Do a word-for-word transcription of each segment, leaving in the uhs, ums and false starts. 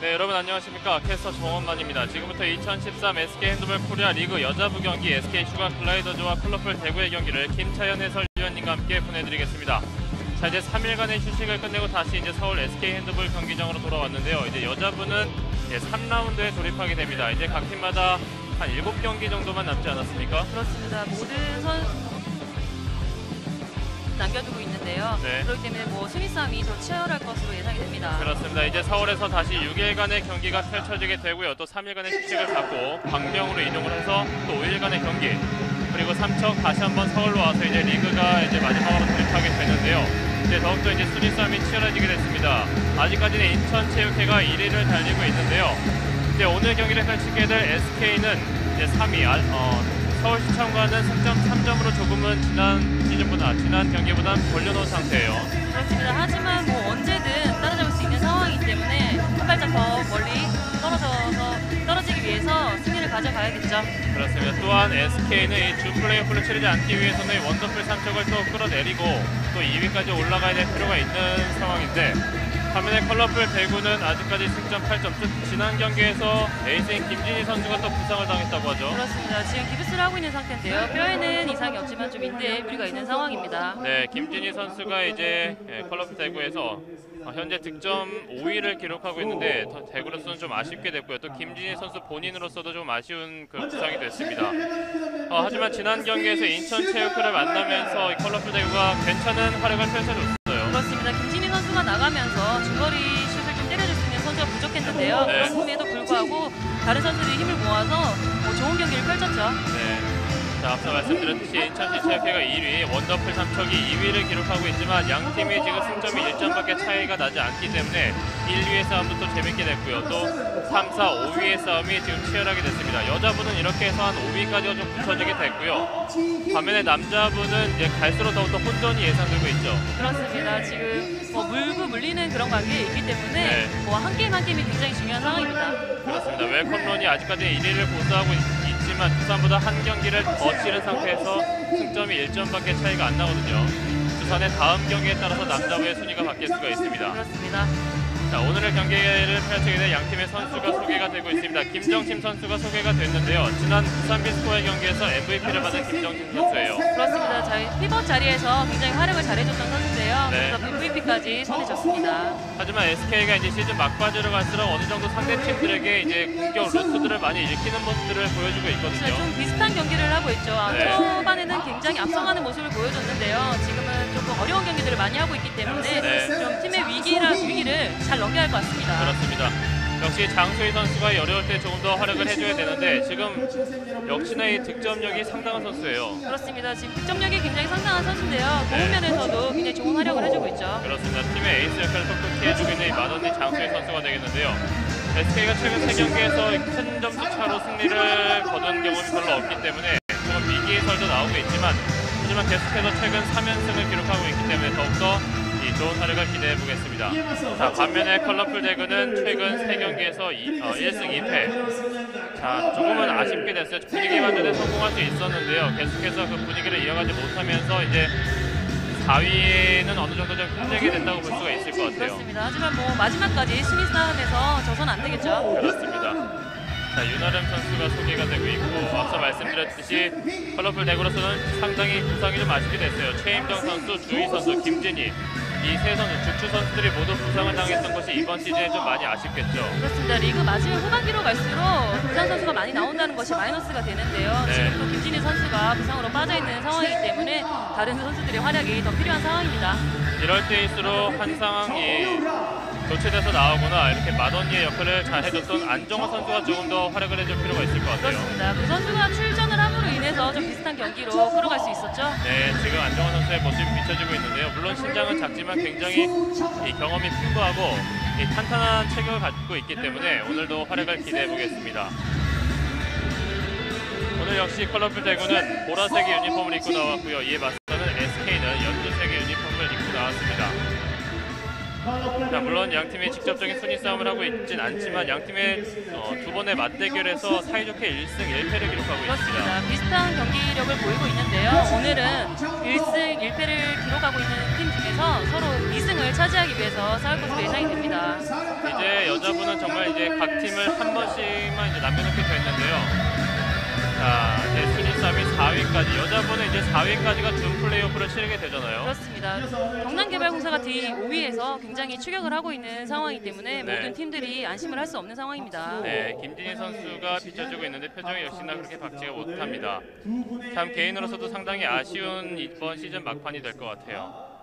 네, 여러분 안녕하십니까. 캐스터 정원만입니다. 지금부터 이천십삼 에스케이 핸드볼 코리아 리그 여자부 경기 에스케이 슈가 글라이더즈와 컬러풀 대구의 경기를 김차연 해설위원님과 함께 보내드리겠습니다. 자, 이제 삼 일간의 휴식을 끝내고 다시 이제 서울 에스케이 핸드볼 경기장으로 돌아왔는데요. 이제 여자부는 이제 삼 라운드에 돌입하게 됩니다. 이제 각 팀마다 한 일곱 경기 정도만 남지 않았습니까? 그렇습니다. 모든 선 남겨두고 있는데요. 네. 그렇기 때문에 뭐 순위 싸움이 더 치열할 것으로 예상이 됩니다. 그렇습니다. 이제 서울에서 다시 육 일간의 경기가 펼쳐지게 되고요. 또 삼 일간의 휴식을 갖고 광명으로 이동을 해서 또 오 일간의 경기, 그리고 삼척 다시 한번 서울로 와서 이제 리그가 이제 마지막으로 돌입하게 되는데요. 이제 더욱더 이제 순위 싸움이 치열해지게 됐습니다. 아직까지는 인천체육회가 일 위를 달리고 있는데요. 이제 오늘 경기를 펼치게 될 에스케이는 이제 삼 위, 어, 서울시청과는 승점 삼 점으로 조금은 지난 시즌보다, 지난 경기보다는 벌려놓은 상태예요. 그렇습니다. 하지만 뭐 언제든 따라잡을 수 있는 상황이기 때문에 한 발짝 더 멀리 떨어져서 떨어지기 위해서 승리를 가져가야겠죠. 그렇습니다. 또한 에스케이는 이 주 플레이오프를 치르지 않기 위해서는 원더풀 삼척을 또 끌어내리고 또 이 위까지 올라가야 될 필요가 있는 상황인데, 반면에 컬러풀 대구는 아직까지 승점 팔 점, 즉 지난 경기에서 에이스인 김진희 선수가 또 부상을 당했다고 하죠. 그렇습니다. 지금 기부스를 하고 있는 상태인데요. 뼈에는 이상이 없지만 좀 인대에 무리가 있는 상황입니다. 네, 김진희 선수가 이제 컬러풀 대구에서 현재 득점 오 위를 기록하고 있는데 대구로서는 좀 아쉽게 됐고요. 또 김진희 선수 본인으로서도 좀 아쉬운 그 부상이 됐습니다. 어, 하지만 지난 경기에서 인천체육회를 만나면서 컬러풀 대구가 괜찮은 활약을 펼쳐줬어요. 그렇습니다. 김진희 선수가 나가면서 중거리 슛을 좀 때려줄 수 있는 선수가 부족했는데요. 네. 그럼에도 불구하고 다른 선수들이 힘을 모아서 뭐 좋은 경기를 펼쳤죠. 네. 자, 앞서 말씀드렸듯이 인천시체육회가 일 위, 원더풀 삼척이 이 위를 기록하고 있지만 양 팀이 지금 승점이 일 점밖에 차이가 나지 않기 때문에 일 위의 싸움도 또 재밌게 됐고요. 또 삼, 사, 오 위의 싸움이 지금 치열하게 됐습니다. 여자분은 이렇게 해서 한 오 위까지가 좀 붙여지게 됐고요. 반면에 남자분은 이제 갈수록 더욱더 혼전이 예상되고 있죠. 그렇습니다. 지금 뭐 물고 물리는 그런 관계에 있기 때문에 네. 뭐 한 게임 한 게임이 굉장히 중요한 상황입니다. 그렇습니다. 웰컴런이 아직까지 일 위를 고수하고 있, 있지만 두산보다 한 경기를 더 치른 상태에서 승점이 일 점밖에 차이가 안 나거든요. 두산의 다음 경기에 따라서 남자부의 순위가 바뀔 수가 있습니다. 그렇습니다. 자, 오늘의 경기를 펼치게 된 양팀의 선수가 소개가 되고 있습니다. 김정심 선수가 소개가 됐는데요. 지난 두산 비스코의 경기에서 엠브이피를 받은 김정심 선수예요. 그렇습니다. 저희 피벗 자리에서 굉장히 활약을 잘해줬던 선수인데요. 네. 그래서 엠브이피까지 손에 줬습니다. 하지만 에스케이가 이제 시즌 막바지로 갈수록 어느 정도 상대 팀들에게 이제 공격 루트들을 많이 읽히는 모습들을 보여주고 있거든요. 좀 비슷한 경기를 하고 있죠. 네. 초반에는 굉장히 앞서가는 모습을 보여줬는데요. 지금은 조금 어려운 경기들을 많이 하고 있기 때문에 네. 좀 팀의 위기라, 위기를 잘 넘겨야 할 것 같습니다. 그렇습니다. 역시 장소희 선수가 어려울 때 조금 더 활약을 해줘야 되는데 지금 역시나 이 득점력이 상당한 선수예요. 그렇습니다. 지금 득점력이 굉장히 상당한 선수인데요. 네. 그런 면에서도 굉장히 좋은 활약을 해주고 있죠. 그렇습니다. 팀의 에이스 역할을 톡톡히 해주고 있는 이 만원리 장소희 선수가 되겠는데요. 에스케이가 최근 세 경기에서 큰 점수 차로 승리를 거둔 경험이 별로 없기 때문에 조금 위기의설도 나오고 있지만 하지만 계속해서 최근 삼 연승을 기록하고 있기 때문에 더욱더 이 좋은 활약을 기대해 보겠습니다. 자, 반면에 컬러풀 대구는 최근 세 경기에서 이, 어, 일 승 이 패. 자, 조금은 아쉽게 됐어요. 분위기 반전에 성공할 수 있었는데요. 계속해서 그 분위기를 이어가지 못하면서 이제 사 위는 어느 정도 좀 힘들게 된다고 볼 수가 있을 것 같아요. 그렇습니다. 하지만 뭐 마지막까지 순위 싸움에서 져서는 안 되겠죠. 그렇습니다. 자, 윤아름 선수가 소개가 되고 있고 앞서 말씀드렸듯이 컬러풀 대구로서는 상당히 부상이 좀 아쉽게 됐어요. 최임정 선수, 주희 선수, 김진희 이 세 선수, 주축 선수들이 모두 부상을 당했던 것이 이번 시즌에 좀 많이 아쉽겠죠. 그렇습니다. 리그 마지막 후반기로 갈수록 부상 선수가 많이 나온다는 것이 마이너스가 되는데요. 네. 지금 또 김진희 선수가 부상으로 빠져있는 상황이기 때문에 다른 선수들의 활약이 더 필요한 상황입니다. 이럴 때일수록 한 상황이 교체돼서 나오거나 이렇게 마더니의 역할을 잘 해줬던 안정호 선수가 조금 더 활약을 해줄 필요가 있을 것 같아요. 그렇습니다. 그 선수가 출전을 함으로 인해서 좀 비슷한 경기로 끌어갈 수 있었죠. 네, 지금 안정호 선수의 모습이 비춰지고 있는데요. 물론 신장은 작지만 굉장히 이 경험이 풍부하고 이 탄탄한 체격을 갖고 있기 때문에 오늘도 활약을 기대해 보겠습니다. 오늘 역시 컬러풀 대구는 보라색의 유니폼을 입고 나왔고요. 이에 맞서는 에스케이는 연두색의 유니폼을 입고 나왔습니다. 자, 물론 양팀이 직접적인 순위 싸움을 하고 있진 않지만 양팀의 어, 두 번의 맞대결에서 사이좋게 일 승 일 패를 기록하고 그렇습니다. 있습니다. 비슷한 경기력을 보이고 있는데요. 오늘은 일 승 일 패를 기록하고 있는 팀 중에서 하면서 서로 이 승을 차지하기 위해서 싸울 것으로 예상이 됩니다. 이제 여자분은 정말 이제 각 팀을 한 번씩만 이제 남겨놓게 됐는데요. 자, 이제 순위 싸움이 사 위까지, 여자분은 이제 사 위까지가 준 플레이오프를 치르게 되잖아요. 그렇습니다. 경남개발공사가 뒤 오 위에서 굉장히 추격을 하고 있는 상황이기 때문에 네. 모든 팀들이 안심을 할 수 없는 상황입니다. 네, 김진희 선수가 비춰주고 있는데 표정이 역시나 그렇게 밝지가 못합니다. 참 개인으로서도 상당히 아쉬운 이번 시즌 막판이 될 것 같아요.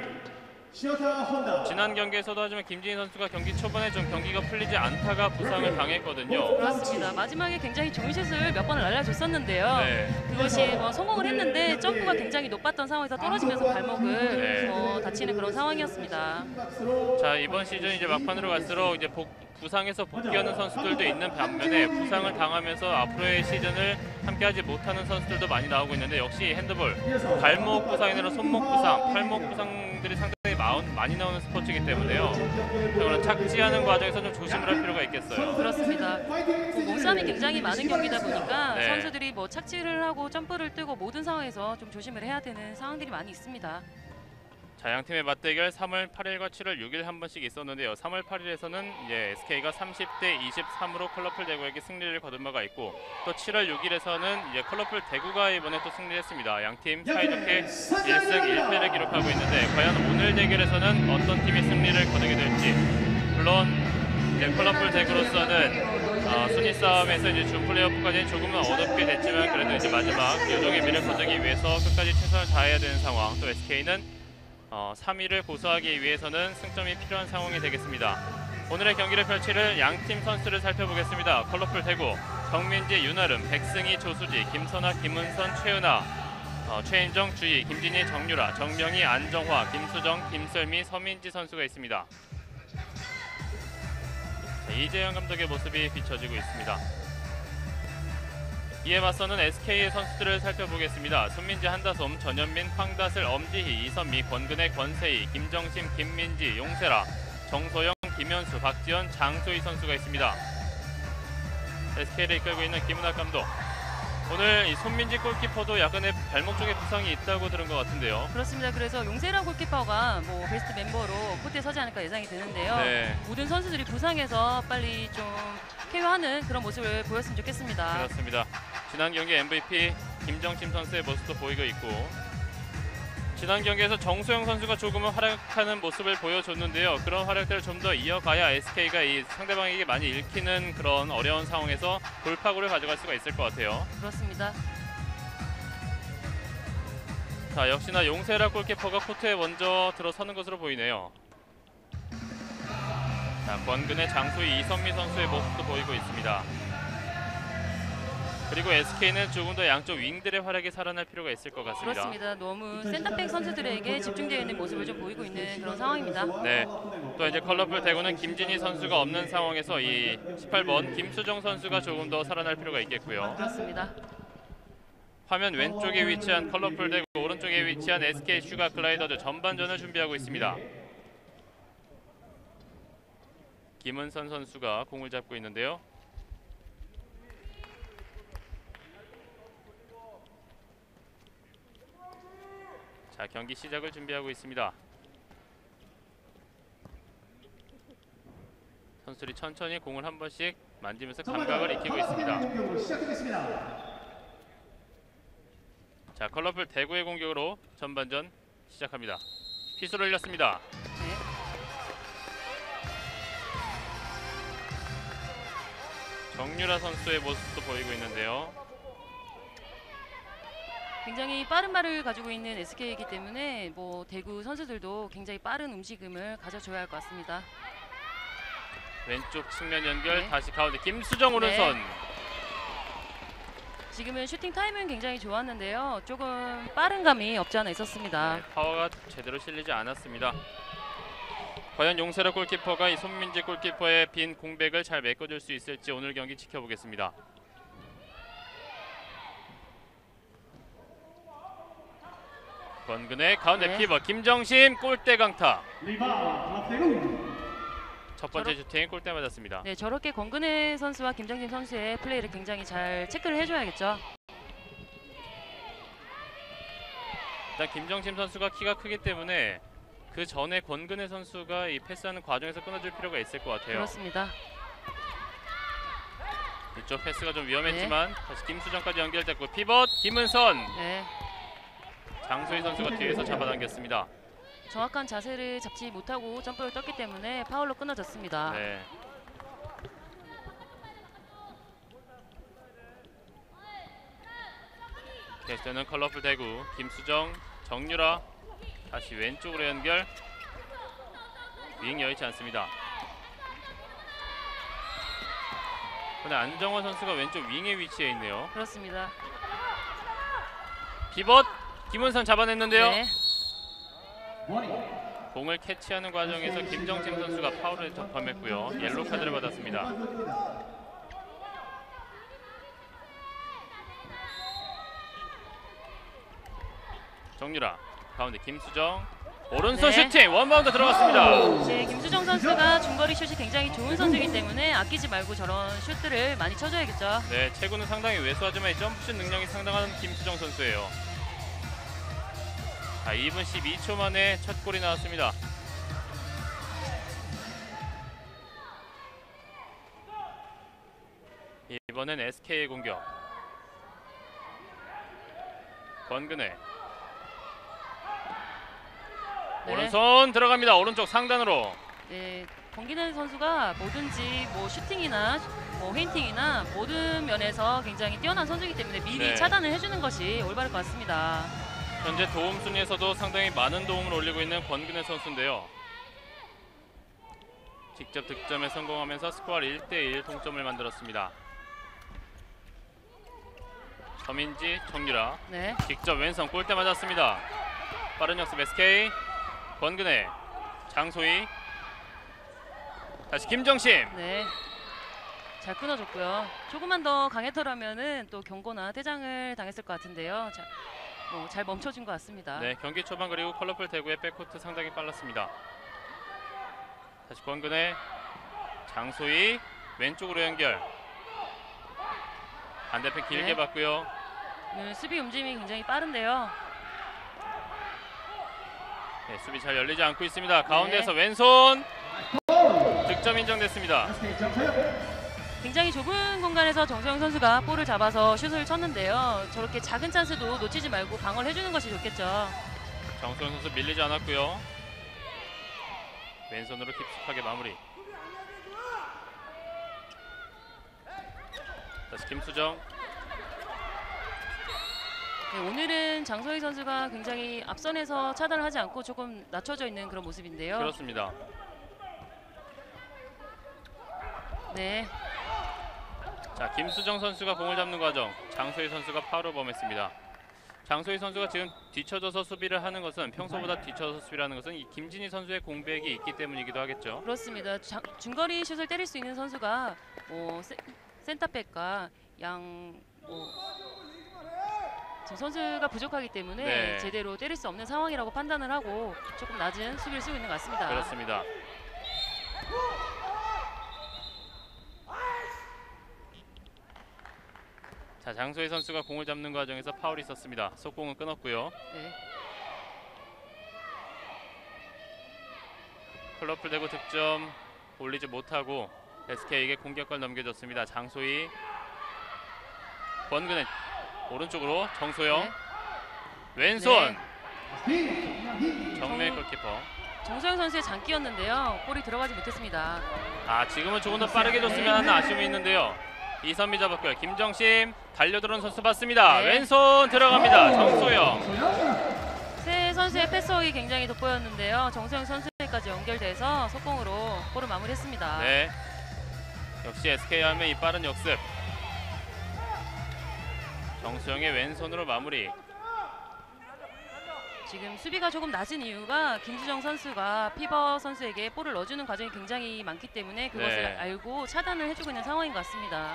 지난 경기에서도 하지만 김진희 선수가 경기 초반에 좀 경기가 풀리지 않다가 부상을 당했거든요. 그렇습니다. 마지막에 굉장히 좋은 슛을 몇 번을 날려줬었는데요. 네. 그것이 뭐 성공을 했는데 점프가 굉장히 높았던 상황에서 떨어지면서 발목을 네. 어, 다치는 그런 상황이었습니다. 자, 이번 시즌 이제 막판으로 갈수록 이제 복, 부상에서 복귀하는 선수들도 있는 반면에 부상을 당하면서 앞으로의 시즌을 함께하지 못하는 선수들도 많이 나오고 있는데, 역시 핸드볼 발목 부상이 아니라 손목 부상, 팔목 부상들이 상당히 마운, 많이 나오는 스포츠이기 때문에요. 그런 착지하는 과정에서 좀 조심을 할 필요가 있겠어요. 그렇습니다. 뭐 몸싸움이 굉장히 많은 경기다 보니까 네. 선수들이 뭐 착지를 하고 점프를 뜨고 모든 상황에서 좀 조심을 해야 되는 상황들이 많이 있습니다. 자, 양 팀의 맞대결 삼월 팔일과 칠월 육일 한 번씩 있었는데요. 삼월 팔일에서는 이제 에스케이가 삼십 대 이십삼으로 컬러풀 대구에게 승리를 거둔 바가 있고, 또 칠월 육일에서는 이제 컬러풀 대구가 이번에 또 승리했습니다. 양 팀 사이좋게 일 승 일 패를 기록하고 있는데, 과연 오늘 대결에서는 어떤 팀이 승리를 거두게 될지. 물론 이제 컬러풀 대구로서는 어, 순위 싸움에서 이제 준 플레이오프까지는 조금은 어렵게 됐지만, 그래도 이제 마지막 요정의 미를 거두기 위해서 끝까지 최선을 다해야 되는 상황. 또 에스케이는 어, 삼 위를 고수하기 위해서는 승점이 필요한 상황이 되겠습니다. 오늘의 경기를 펼칠 양팀 선수를 살펴보겠습니다. 컬러풀 대구, 정민지, 윤아름, 백승희, 조수지, 김선아, 김은선, 최은아, 어, 최인정, 주희, 김진희, 정유라, 정명희, 안정화, 김수정, 김설미, 서민지 선수가 있습니다. 자, 이재영 감독의 모습이 비춰지고 있습니다. 이에 맞서는 에스케이의 선수들을 살펴보겠습니다. 손민지, 한다솜, 전현민, 황다슬, 엄지희, 이선미, 권근혜, 권세희, 김정심, 김민지, 용세라, 정소영, 김현수, 박지현, 장소희 선수가 있습니다. 에스케이를 이끌고 있는 김은학 감독. 오늘 이 손민지 골키퍼도 약간의 발목 쪽에 부상이 있다고 들은 것 같은데요. 그렇습니다. 그래서 용세라 골키퍼가 뭐 베스트 멤버로 코트에 서지 않을까 예상이 되는데요. 네. 모든 선수들이 부상해서 빨리 좀 쾌유하는 그런 모습을 보였으면 좋겠습니다. 그렇습니다. 지난 경기 엠브이피 김정심 선수의 모습도 보이고 있고, 지난 경기에서 정소영 선수가 조금은 활약하는 모습을 보여줬는데요. 그런 활약들을 좀 더 이어가야 에스케이가 이 상대방에게 많이 읽히는 그런 어려운 상황에서 돌파구를 가져갈 수가 있을 것 같아요. 그렇습니다. 자, 역시나 용세라 골키퍼가 코트에 먼저 들어서는 것으로 보이네요. 자, 권근의 장소희, 이선미 선수의 모습도 보이고 있습니다. 그리고 에스케이는 조금 더 양쪽 윙들의 활약이 살아날 필요가 있을 것 같습니다. 그렇습니다. 너무 센터백 선수들에게 집중되어 있는 모습을 좀 보이고 있는 그런 상황입니다. 네. 또 이제 컬러풀 대구는 김진희 선수가 없는 상황에서 이 십팔 번 김수정 선수가 조금 더 살아날 필요가 있겠고요. 그렇습니다. 화면 왼쪽에 위치한 컬러풀 대구, 오른쪽에 위치한 에스케이 슈가 글라이더즈 전반전을 준비하고 있습니다. 김은선 선수가 공을 잡고 있는데요. 자, 경기 시작을 준비하고 있습니다. 선수들이 천천히 공을 한 번씩 만지면서 감각을 익히고 있습니다. 자, 컬러풀 대구의 공격으로 전반전 시작합니다. 휘슬을 흘렸습니다. 네. 정유라 선수의 모습도 보이고 있는데요. 굉장히 빠른 발을 가지고 있는 에스케이이기 때문에 뭐 대구 선수들도 굉장히 빠른 움직임을 가져줘야 할 것 같습니다. 왼쪽 측면 연결, 네. 다시 가운데 김수정 오른손. 네. 지금은 슈팅 타이밍은 굉장히 좋았는데요. 조금 빠른 감이 없지 않아 있었습니다. 네, 파워가 제대로 실리지 않았습니다. 과연 용세라 골키퍼가 이 손민지 골키퍼의 빈 공백을 잘 메꿔줄 수 있을지 오늘 경기 지켜보겠습니다. 권근의 가운데 네. 피버, 김정심 골대 강타. 첫 번째 저렇... 슈팅 골대 맞았습니다. 네, 저렇게 권근혜 선수와 김정진 선수의 플레이를 굉장히 잘 체크를 해줘야겠죠. 일단 김정심 선수가 키가 크기 때문에 그 전에 권근혜 선수가 이 패스하는 과정에서 끊어줄 필요가 있을 것 같아요. 그렇습니다. 이쪽 패스가 좀 위험했지만 네. 다시 김수정까지 연결됐고 피벗 김은선. 네. 장소희 선수가 뒤에서 잡아당겼습니다. 정확한 자세를 잡지 못하고 점프를 떴기 때문에 파울로 끊어졌습니다. 네. 계속되는 컬러풀 대구. 김수정, 정유라 다시 왼쪽으로 연결. 윙 여의치 않습니다. 근데 안정화 선수가 왼쪽 윙에 위치해 있네요. 그렇습니다. 피벗 김은선 잡아냈는데요. 네. 공을 캐치하는 과정에서 김정팀 선수가 파울을 접함했고요. 옐로우 카드를 받았습니다. 정유라 가운데 김수정 오른손 네. 슈팅 원바운드 들어갔습니다. 네, 김수정 선수가 중거리 슛이 굉장히 좋은 선수이기 때문에 아끼지 말고 저런 슛들을 많이 쳐줘야겠죠. 네, 체구는 상당히 왜소하지만 이 점프슛 능력이 상당한 김수정 선수예요. 자, 이 분 십이 초 만에 첫 골이 나왔습니다. 이번엔 에스케이의 공격. 권근혜. 네. 오른손 들어갑니다. 오른쪽 상단으로. 네, 권기는 선수가 뭐든지 뭐 슈팅이나 뭐 페인팅이나 모든 면에서 굉장히 뛰어난 선수이기 때문에 미리 네. 차단을 해주는 것이 올바를 것 같습니다. 현재 도움 순위에서도 상당히 많은 도움을 올리고 있는 권근혜 선수인데요. 직접 득점에 성공하면서 스코어 일 대 일 동점을 만들었습니다. 서민지, 정유라. 네. 직접 왼손 골대 맞았습니다. 빠른 역습 에스케이. 권근혜, 장소희. 다시 김정심. 네. 잘 끊어줬고요. 조금만 더 강했더라면은 또 경고나 퇴장을 당했을 것 같은데요. 자, 뭐 잘 멈춰준 것 같습니다. 네, 경기 초반 그리고 컬러풀 대구의 백코트 상당히 빨랐습니다. 다시 권근혜, 장소희 왼쪽으로 연결. 반대편 길게 네. 봤고요. 오늘 수비 움직임이 굉장히 빠른데요. 네, 수비 잘 열리지 않고 있습니다. 가운데에서 네. 왼손 득점 인정됐습니다. 굉장히 좁은 공간에서 정소영 선수가 볼을 잡아서 슛을 쳤는데요. 저렇게 작은 찬스도 놓치지 말고 방어를 해주는 것이 좋겠죠. 정소영 선수 밀리지 않았고요. 왼손으로 깊숙하게 마무리. 다시 김수정. 네, 오늘은 장소희 선수가 굉장히 앞선에서 차단을 하지 않고 조금 낮춰져 있는 그런 모습인데요. 그렇습니다. 네. 자, 김수정 선수가 공을 잡는 과정. 장소희 선수가 파울을 범했습니다. 장소희 선수가 지금 뒤쳐져서 수비를 하는 것은 평소보다 뒤쳐서 수비를 하는 것은 이 김진희 선수의 공백이 있기 때문이기도 하겠죠. 그렇습니다. 자, 중거리 슛을 때릴 수 있는 선수가 뭐 세, 센터백과 양 뭐, 지금 선수가 부족하기 때문에 네. 제대로 때릴 수 없는 상황이라고 판단을 하고 조금 낮은 수비를 쓰고 있는 것 같습니다. 그렇습니다. 자, 장소희 선수가 공을 잡는 과정에서 파울이 있었습니다. 속공은 끊었고요. 네. 컬러풀 대구 득점 올리지 못하고 에스케이에게 공격권 넘겨줬습니다. 장소희, 권근혜 오른쪽으로 정소영. 네. 왼손. 네. 정면 골키퍼. 정소영 선수의 장기였는데요. 볼이 들어가지 못했습니다. 아, 지금은 조금 더 빠르게 줬으면 하는 아쉬움이 있는데요. 이선미 잡았고요. 김정심 달려들어온 선수 봤습니다. 네. 왼손 들어갑니다. 정소영. 세 선수의 패스워크가 굉장히 돋보였는데요. 정소영 선수까지 연결돼서 속공으로 볼을 마무리했습니다. 네. 역시 에스케이 하면 이 빠른 역습. 정소영의 왼손으로 마무리. 지금 수비가 조금 낮은 이유가 김수정 선수가 피버 선수에게 볼을 넣어주는 과정이 굉장히 많기 때문에 그것을 네. 알고 차단을 해주고 있는 상황인 것 같습니다.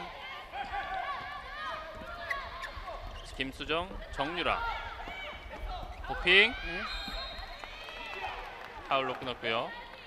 김수정, 정유라. 호핑. 네. 파울로 끊었고요.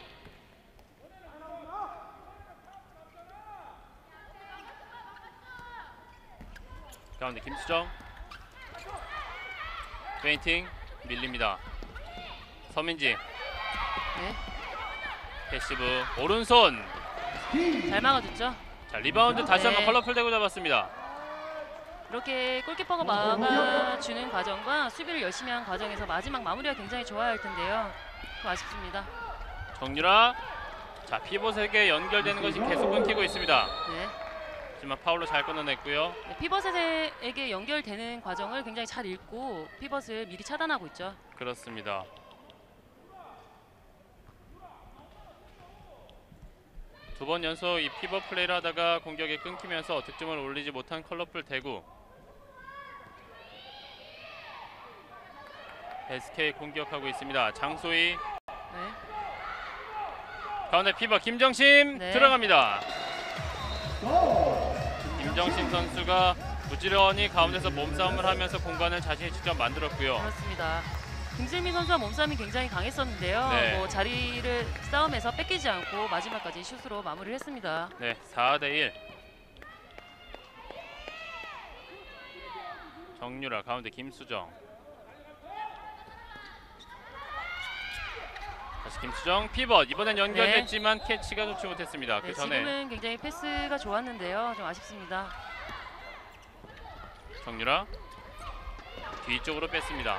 가운데 김수정. 페인팅 밀립니다. 서민지 네. 패시브 오른손. 잘 막아줬죠. 자, 리바운드 다시 네. 한번 컬러풀 대구 잡았습니다. 이렇게 골키퍼가 막아주는 과정과 수비를 열심히 한 과정에서 마지막 마무리가 굉장히 좋아야 할 텐데요. 좀 아쉽습니다. 정유라. 자, 피벗에게 연결되는 것이 계속 끊기고 있습니다. 네. 하지만 파울로 잘 끊어냈고요. 네, 피벗에게 연결되는 과정을 굉장히 잘 읽고 피벗을 미리 차단하고 있죠. 그렇습니다. 두 번 연속 이 피벗 플레이를 하다가 공격이 끊기면서 득점을 올리지 못한 컬러풀 대구. 에스케이 공격하고 있습니다. 장소희. 네. 가운데 피벗 김정심 네. 들어갑니다. 김정심 선수가 부지런히 가운데서 몸싸움을 하면서 공간을 자신이 직접 만들었고요. 그렇습니다. 김슬미 선수와 몸싸움이 굉장히 강했었는데요. 네. 뭐 자리를 싸움에서 뺏기지 않고 마지막까지 슛으로 마무리를 했습니다. 네, 사 대 일. 정유라 가운데 김수정. 다시 김수정 피벗. 이번엔 연결됐지만 네. 캐치가 좋지 못했습니다. 네, 그 전에 지금은 굉장히 패스가 좋았는데요. 좀 아쉽습니다. 정유라 뒤쪽으로 뺐습니다.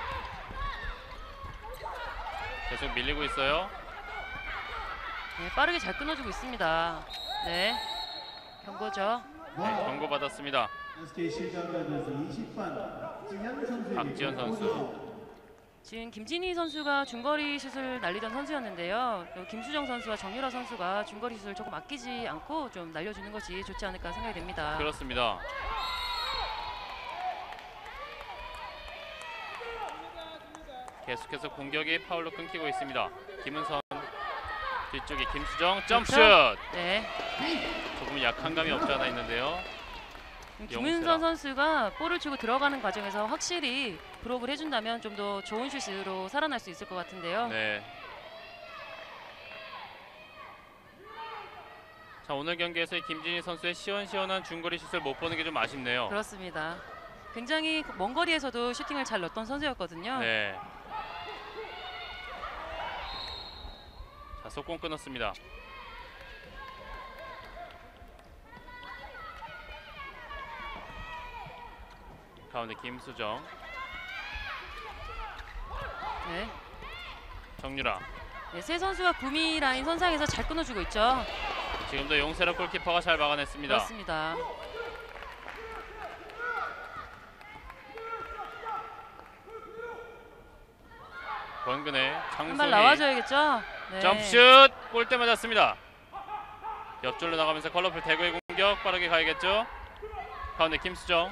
계속 밀리고 있어요. 네, 빠르게 잘 끊어주고 있습니다. 네, 경고죠. 네, 경고 받았습니다. 박지현 선수. 지금 김진희 선수가 중거리 슛을 날리던 선수였는데요. 김수정 선수와 정유라 선수가 중거리 슛을 조금 아끼지 않고 좀 날려주는 것이 좋지 않을까 생각이 됩니다. 그렇습니다. 계속해서 공격이 파울로 끊기고 있습니다. 김은선 뒤쪽에 김수정 점슛. 그렇죠? 네. 조금 약한 감이 없지 않아 있는데요. 김은선 선수가 볼을 치고 들어가는 과정에서 확실히 브록을 해준다면 좀 더 좋은 슛으로 살아날 수 있을 것 같은데요. 네. 자, 오늘 경기에서 김진희 선수의 시원시원한 중거리 슛을 못 보는 게 좀 아쉽네요. 그렇습니다. 굉장히 먼 거리에서도 슈팅을 잘 넣었던 선수였거든요. 네. 자, 속공 끊었습니다. 가운데 김수정. 네. 정유라. 네, 세 선수가 구미 라인 선상에서 잘 끊어주고 있죠. 지금도 용세라 골키퍼가 잘 막아냈습니다. 그렇습니다. 권근혜, 장소희. 한 발 나와줘야겠죠. 네. 점슛 골대 맞았습니다. 옆줄로 나가면서 컬러풀 대구의 공격 빠르게 가야겠죠. 가운데 김수정.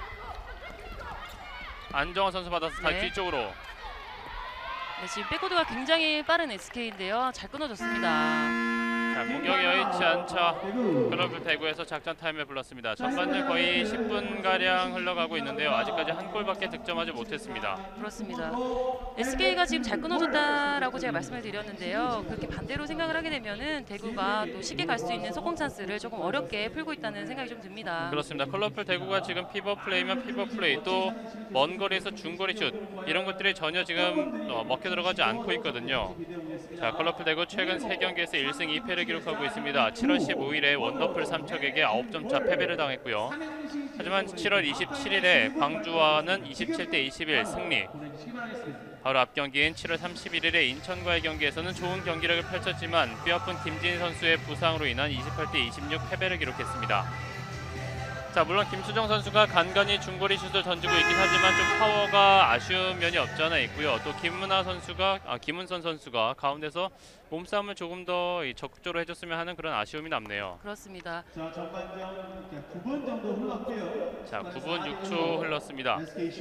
안정환 선수 받아서 다시 네. 뒤쪽으로. 네, 지금 백코드가 굉장히 빠른 에스케이인데요. 잘 끊어줬습니다. 자, 공격이 여의치 않자 컬러풀 대구에서 작전 타임을 불렀습니다. 전반전 거의 십 분가량 흘러가고 있는데요. 아직까지 한 골밖에 득점하지 못했습니다. 그렇습니다. 에스케이가 지금 잘 끊어줬다라고 제가 말씀을 드렸는데요. 그렇게 반대로 생각을 하게 되면은 대구가 또 쉽게 갈 수 있는 속공 찬스를 조금 어렵게 풀고 있다는 생각이 좀 듭니다. 그렇습니다. 컬러풀 대구가 지금 피벗 플레이면 피벗 플레이, 또 먼 거리에서 중거리 슛 이런 것들이 전혀 지금 어, 먹혀 들어가지 않고 있거든요. 자, 컬러풀 대구 최근 세 경기에서 일 승 이 패를 기록하고 있습니다. 칠월 십오일에 원더풀 삼척에게 아홉 점 차 패배를 당했고요. 하지만 칠월 이십칠일에 광주와는 이십칠 대 이십일 승리. 바로 앞 경기인 칠월 삼십일일에 인천과의 경기에서는 좋은 경기력을 펼쳤지만 뼈아픈 김진희 선수의 부상으로 인한 이십팔 대 이십육 패배를 기록했습니다. 자, 물론 김수정 선수가 간간히 중거리 슛을 던지고 있긴 하지만 좀 파워가 아쉬운 면이 없지 않아 있고요. 또 김문아 선수가, 아, 김은선 선수가 가운데서 몸싸움을 조금 더 적극적으로 해줬으면 하는 그런 아쉬움이 남네요. 그렇습니다. 자, 전반전 구 분 정도 흘렀고요. 자, 구 분 육 초 흘렀습니다.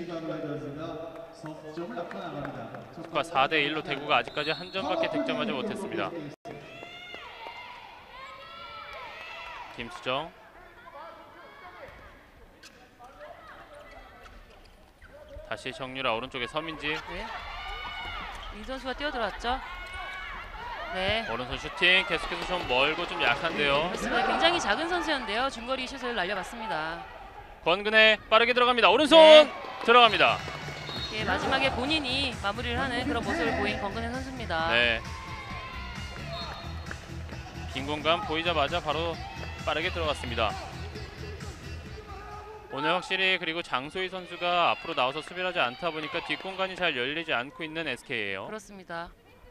스코어 사 대 일로 대구가 아직까지 한 점밖에 득점하지 못했습니다. 김수정. 다시 정유라 오른쪽에 서민지. 네. 민 선수가 뛰어들어왔죠. 네. 오른손 슈팅 계속해서 좀 멀고 좀 약한데요. 그렇습니다. 굉장히 작은 선수였는데요. 중거리 슛을 날려봤습니다. 권근혜 빠르게 들어갑니다. 오른손 네. 들어갑니다. 예, 마지막에 본인이 마무리를 하는 그런 모습을 보인 권근혜 선수입니다. 네. 빈 공간 보이자마자 바로 빠르게 들어갔습니다. 오늘 확실히 그리고 장소희 선수가 앞으로 나와서 수비를 하지 않다 보니까 뒷공간이 잘 열리지 않고 있는 에스케이예요. 그렇습니다.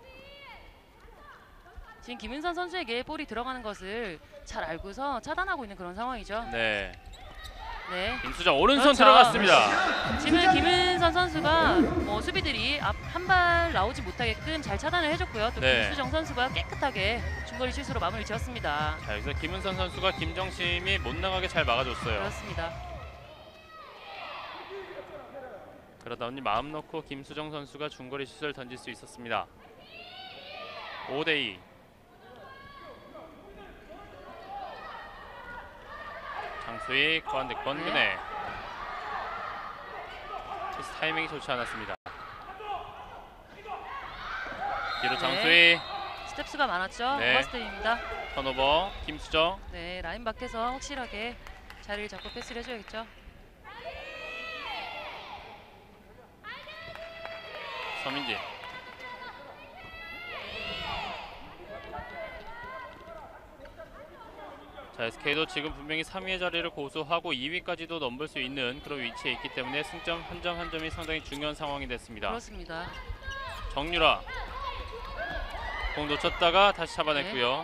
지금 김은선 선수에게 볼이 들어가는 것을 잘 알고서 차단하고 있는 그런 상황이죠. 네. 네. 김수정 오른손 그렇죠. 들어갔습니다. 지금 김은선 선수가 뭐 수비들이 앞 한 발 나오지 못하게끔 잘 차단을 해줬고요. 또 네. 김수정 선수가 깨끗하게 중거리 슛으로 마무리 지었습니다. 자, 여기서 김은선 선수가 김정심이 못 나가게 잘 막아줬어요. 그렇습니다. 그러다 보니 마음 놓고 김수정 선수가 중거리 슛을 던질 수 있었습니다. 오 대 이. 장수희 권대 권근혜. 네. 패스 타이밍이 좋지 않았습니다. 뒤로 네. 장수희. 스텝스가 많았죠. 네. 오버스텝입니다. 턴오버 김수정. 네, 라인 밖에서 확실하게 자리를 잡고 패스를 해줘야겠죠. 서민지. 자, 에스케이도 지금 분명히 삼 위의 자리를 고수하고 이 위까지도 넘볼 수 있는 그런 위치에 있기 때문에 승점 한 점 한 점이 상당히 중요한 상황이 됐습니다. 그렇습니다. 정유라 공 놓쳤다가 다시 잡아냈고요.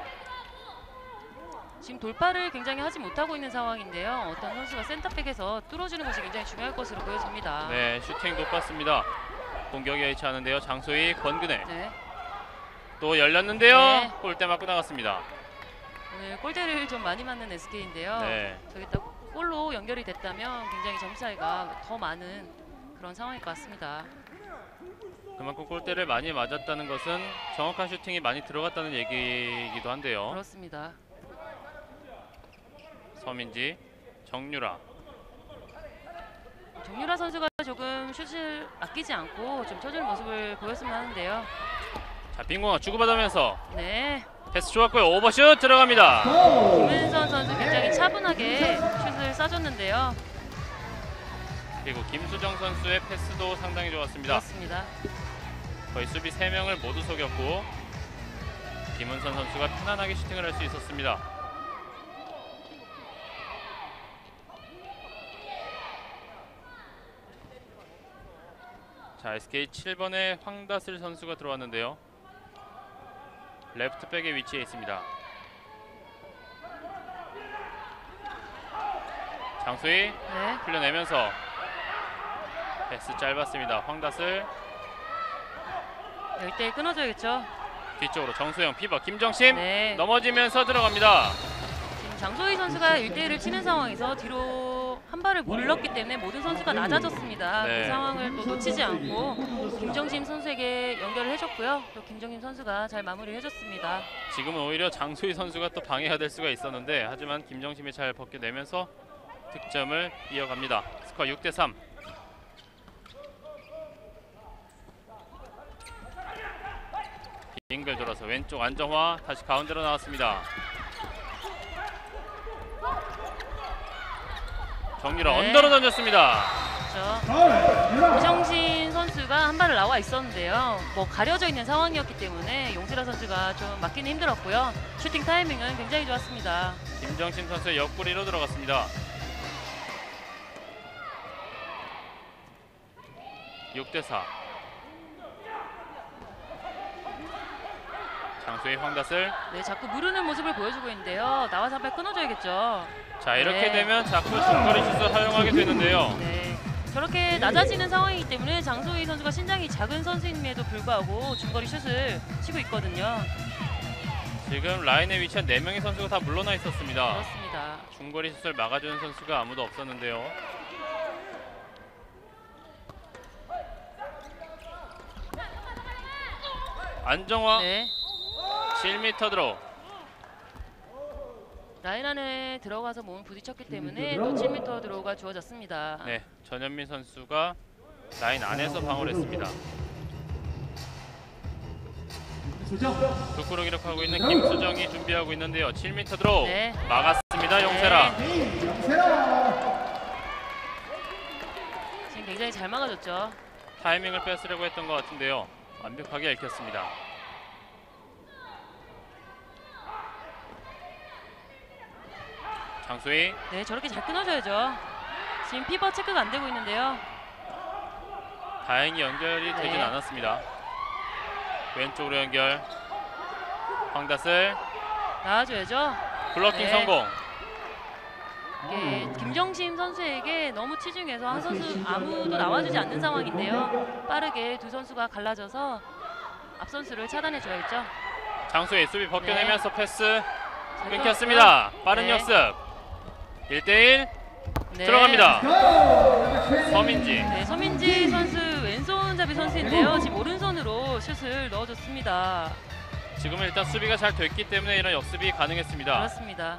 지금 돌파를 굉장히 하지 못하고 있는 상황인데요. 어떤 선수가 센터백에서 뚫어주는 것이 굉장히 중요할 것으로 보여집니다. 네, 슈팅 높았습니다. 공격이 여의치 않은데요. 장소희 권근혜 네. 또 열렸는데요. 네. 골대 맞고 나갔습니다. 오늘 골대를 좀 많이 맞는 에스케이인데요. 네. 저기 딱 골로 연결이 됐다면 굉장히 점수 차이가 더 많은 그런 상황일 것 같습니다. 그만큼 골대를 많이 맞았다는 것은 정확한 슈팅이 많이 들어갔다는 얘기이기도 한데요. 그렇습니다. 서민지, 정유라. 정유라 선수가 조금 슛을 아끼지 않고 좀 쳐주는 모습을 보였으면 하는데요. 자, 빈공을 주고받으면서 네. 패스 좋았고요. 오버슛 들어갑니다. 김은선 선수 굉장히 차분하게 슛을 쏴줬는데요. 그리고 김수정 선수의 패스도 상당히 좋았습니다. 그렇습니다. 거의 수비 세 명을 모두 속였고 김은선 선수가 편안하게 슈팅을 할 수 있었습니다. 자, 에스케이 칠 번에 황다슬 선수가 들어왔는데요. 레프트백의 위치에 있습니다. 장수희 네. 풀려내면서 패스 짧았습니다. 황다슬 일 대 일 끊어줘야겠죠. 뒤쪽으로 정수영 피버 김정심 네. 넘어지면서 들어갑니다. 지금 장소희 선수가 일 대 일을 치는 상황에서 뒤로 한 발을 물렀기 때문에 모든 선수가 낮아졌습니다. 네. 그 상황을 또 놓치지 않고 김정심 선수에게 연결을 해줬고요. 또 김정심 선수가 잘 마무리를 해줬습니다. 지금은 오히려 장소희 선수가 또 방해가 될 수가 있었는데 하지만 김정심이 잘 벗겨내면서 득점을 이어갑니다. 스코어 육 대 삼. 빙글 돌아서 왼쪽 안정화 다시 가운데로 나왔습니다. 정유라 네. 언더로 던졌습니다. 그렇죠. 김정심 선수가 한 발을 나와 있었는데요. 뭐 가려져 있는 상황이었기 때문에 용지라 선수가 좀 맞기는 힘들었고요. 슈팅 타이밍은 굉장히 좋았습니다. 김정심 선수의 옆구리로 들어갔습니다. 육 대 사. 장수의 황다슬. 네, 자꾸 무르는 모습을 보여주고 있는데요. 나와서 한 발 끊어줘야겠죠. 자, 이렇게 네. 되면 자꾸 중거리 슛을 활용하게 되는데요. 네, 저렇게 낮아지는 상황이기 때문에 장소희 선수가 신장이 작은 선수임에도 불구하고 중거리 슛을 치고 있거든요. 지금 라인에 위치한 네 명의 선수가 다 물러나 있었습니다. 그렇습니다. 중거리 슛을 막아주는 선수가 아무도 없었는데요. 안정화 네, 칠 미터 드로. 라인 안에 들어가서 몸을 부딪혔기 때문에 또 칠 미터 드로우가 주어졌습니다. 네, 전현민 선수가 라인 안에서 방어를 했습니다. 득구로 기록하고 있는 김수정이 준비하고 있는데요. 칠 미터 드로 네. 막았습니다. 용세라. 네. 지금 굉장히 잘 막아줬죠. 타이밍을 뺏으려고 했던 것 같은데요. 완벽하게 읽혔습니다. 장수희. 네, 저렇게 잘 끊어줘야죠. 지금 피버 체크가 안 되고 있는데요. 다행히 연결이 되진 네. 않았습니다. 왼쪽으로 연결. 황다슬 나와줘야죠. 블로킹 네. 성공. 이게 김정심 선수에게 너무 치중해서 한 선수 아무도 나와주지 않는 상황인데요. 빠르게 두 선수가 갈라져서 앞 선수를 차단해줘야겠죠. 장수희 수비 벗겨내면서 패스 잘 끊겼습니다. 끊었고요. 빠른 네. 역습. 일 대 일 네. 들어갑니다. 서민지. 네, 서민지 선수 왼손잡이 선수인데요. 지금 오른손으로 슛을 넣어줬습니다. 지금은 일단 수비가 잘 됐기 때문에 이런 역습이 가능했습니다. 그렇습니다.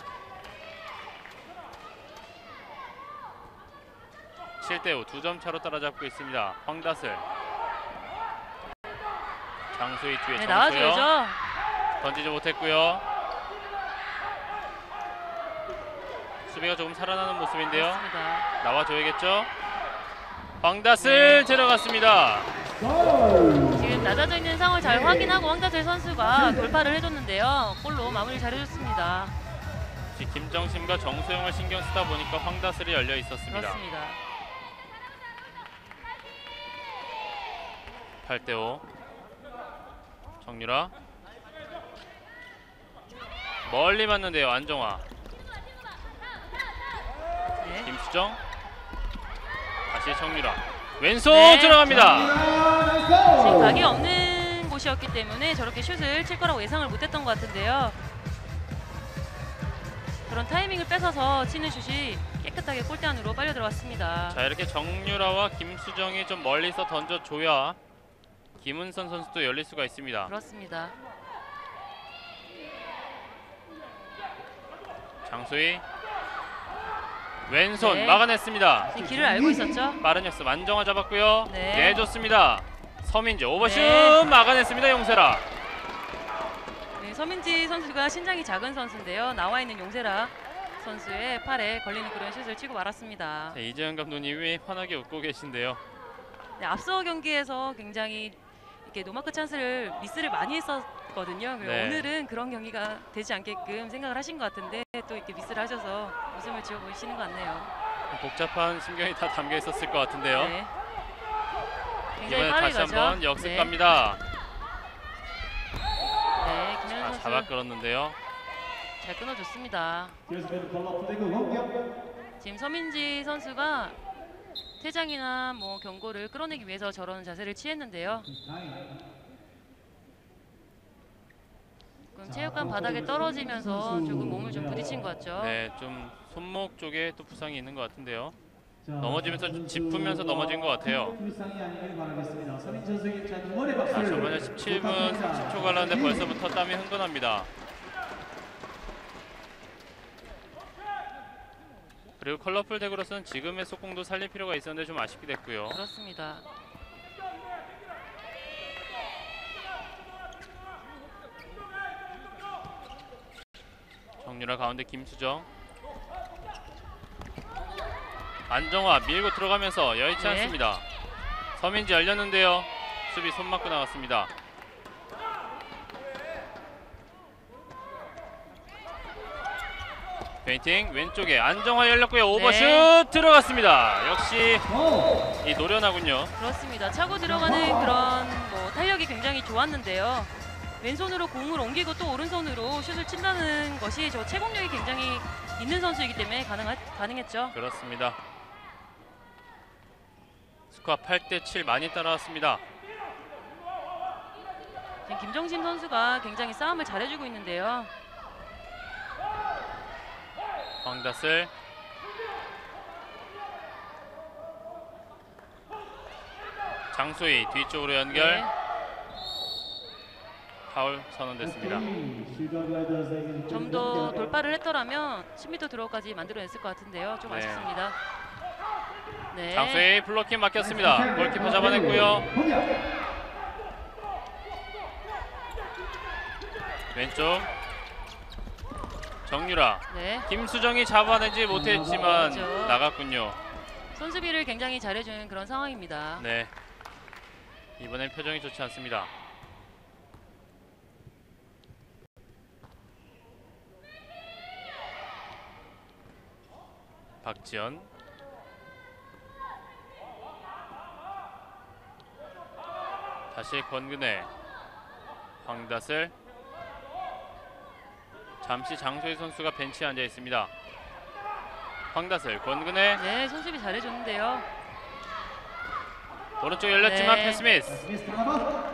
칠 대 오 두 점 차로 따라잡고 있습니다. 황다슬. 장수희 뒤에 네, 정소영. 나와줘야죠. 던지지 못했고요. 수비가 조금 살아나는 모습인데요. 그렇습니다. 나와줘야겠죠. 황다슬 네. 들어갔습니다. 지금 낮아져 있는 상황을 잘 확인하고 황다슬 선수가 돌파를 해줬는데요. 골로 마무리 잘해줬습니다. 김정심과 정소영을 신경 쓰다 보니까 황다슬이 열려 있었습니다. 그렇습니다. 팔 대 오. 정유라. 멀리 맞는데요. 안정화. 네. 김수정. 다시 정유라. 왼손 네. 들어갑니다. 지금 각이 없는 곳이었기 때문에 저렇게 슛을 칠 거라고 예상을 못했던 것 같은데요. 그런 타이밍을 뺏어서 치는 슛이 깨끗하게 골대 안으로 빨려 들어갔습니다. 자, 이렇게 정유라와 김수정이 좀 멀리서 던져줘야 김은선 선수도 열릴 수가 있습니다. 그렇습니다. 장소희 왼손 네. 막아냈습니다. 지금 길을 알고 있었죠. 빠른 역습 안정화 잡았고요. 네. 내줬습니다. 서민지 오버슛 네. 막아냈습니다. 용세라. 네, 서민지 선수가 신장이 작은 선수인데요. 나와 있는 용세라 선수의 팔에 걸리는 그런 슛을 치고 말았습니다. 자, 이재현 감독님이 환하게 웃고 계신데요. 네, 앞서 경기에서 굉장히 이렇게 노마크 찬스를 미스를 많이 했었거든요. 그리고 네. 오늘은 그런 경기가 되지 않게끔 생각을 하신 것 같은데 또 이렇게 미스를 하셔서 웃음을 지어 보이시는 것 같네요. 복잡한 심경이 다 담겨 있었을 것 같은데요. 네. 굉장히 이번에 빠르게 다시 가죠. 한번 역습 네. 갑니다. 네, 김현 자, 선수 잡아 끌었는데요. 잘 끊어줬습니다. 계속해서 컬러풀 대구 공격. 지금 서민지 선수가 퇴장이나 뭐 경고를 끌어내기 위해서 저런 자세를 취했는데요. 그럼 체육관 바닥에 떨어지면서 조금 몸을 좀 부딪힌 것 같죠. 네, 좀 손목 쪽에 또 부상이 있는 것 같은데요. 넘어지면서 좀 짚으면서 넘어진 것 같아요. 불상이 아니길 바라겠습니다. 서민 선수에게 자, 응원의 자, 박수를 저번에 십칠 분 부탁드립니다. 삼십 초 갈랐는데 벌써부터 땀이 흥건합니다. 그리고 컬러풀 대구로서는 지금의 속공도 살릴 필요가 있었는데 좀 아쉽게 됐고요. 그렇습니다. 정유라 가운데 김수정. 안정화 밀고 들어가면서 여의치 네. 않습니다. 서민지 열렸는데요. 수비 손 맞고 나갔습니다. 페인팅 왼쪽에 안정화 열렸고요. 오버슛 네. 들어갔습니다. 역시 오! 이 노련하군요. 그렇습니다. 차고 들어가는 그런 뭐 탄력이 굉장히 좋았는데요. 왼손으로 공을 옮기고 또 오른손으로 슛을 친다는 것이 저 채공력이 굉장히 있는 선수이기 때문에 가능하, 가능했죠. 그렇습니다. 스코어 팔 대 칠 많이 따라왔습니다. 지금 김정심 선수가 굉장히 싸움을 잘해주고 있는데요. 황다슬. 장소희 뒤쪽으로 연결. 네. 파울 선언됐습니다. 좀 더 돌파를 했더라면 십 미터 드로우까지 만들어냈을 것 같은데요. 좀 네. 아쉽습니다. 네. 장소희 블로킹 맡겼습니다. 골키퍼 잡아냈고요. 왼쪽 정유라. 네. 김수정이 잡아내지 못했지만 그렇죠. 나갔군요. 손수비를 굉장히 잘해주는 그런 상황입니다. 네. 이번엔 표정이 좋지 않습니다. 박지연. 다시 권근혜. 황다슬. 잠시 장소희 선수가 벤치에 앉아 있습니다. 황다슬, 권근혜. 네, 손수비 잘해줬는데요. 오른쪽 열렸지만 네. 패스 미스. 미스 타바.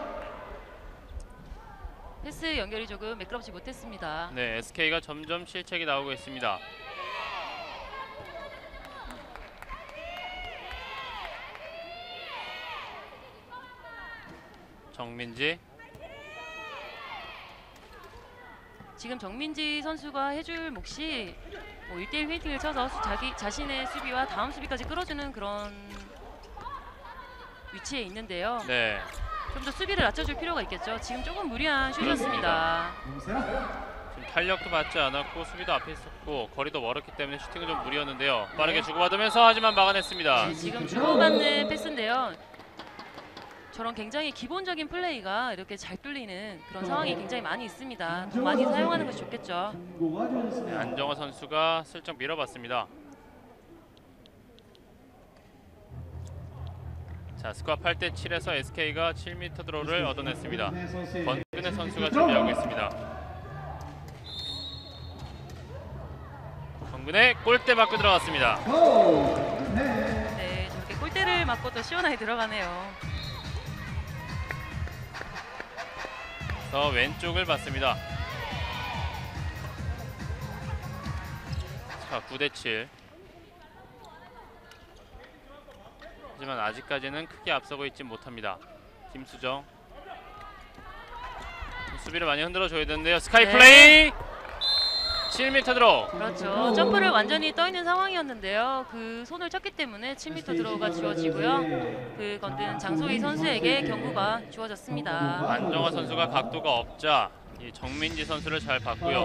패스 연결이 조금 매끄럽지 못했습니다. 네, 에스케이가 점점 실책이 나오고 있습니다. 정민지. 지금 정민지 선수가 해줄 몫이 뭐 일 대일 페인팅을 쳐서 수- 자기 자신의 수비와 다음 수비까지 끌어주는 그런 위치에 있는데요. 네, 좀 더 수비를 낮춰줄 필요가 있겠죠. 지금 조금 무리한 슛이었습니다. 용세라. 지금 탄력도 받지 않았고 수비도 앞에 있었고 거리도 멀었기 때문에 슈팅은 좀 무리였는데요. 빠르게 주고받으면서 하지만 막아냈습니다. 네, 지금 주고받는 패스인데요. 저런 굉장히 기본적인 플레이가 이렇게 잘 뚫리는 그런 상황이 굉장히 많이 있습니다. 더 많이 사용하는 것이 좋겠죠. 중고가 네, 되었습니다. 안정화 선수가 슬쩍 밀어봤습니다. 자, 스코어 팔 대 칠에서 에스케이가 칠 미터 드로우를 얻어냈습니다. 권근혜 선수가 준비하고 있습니다. 권근혜 골대 맞고 들어갔습니다. 네, 저렇게 골대를 맞고 또 시원하게 들어가네요. 더 왼쪽을 봤습니다. 자, 구 대 칠. 하지만 아직까지는 크게 앞서고 있지 못합니다. 김수정. 수비를 많이 흔들어 줘야 되는데요. 스카이 네. 플레이. 칠 미터 들어. 그렇죠. 점프를 완전히 떠 있는 상황이었는데요. 그 손을 쳤기 때문에 칠 미터 드로우가 주어지고요. 그 건든 장소희 선수에게 경고가 주어졌습니다. 안정화 선수가 각도가 없자 이 정민지 선수를 잘 봤고요.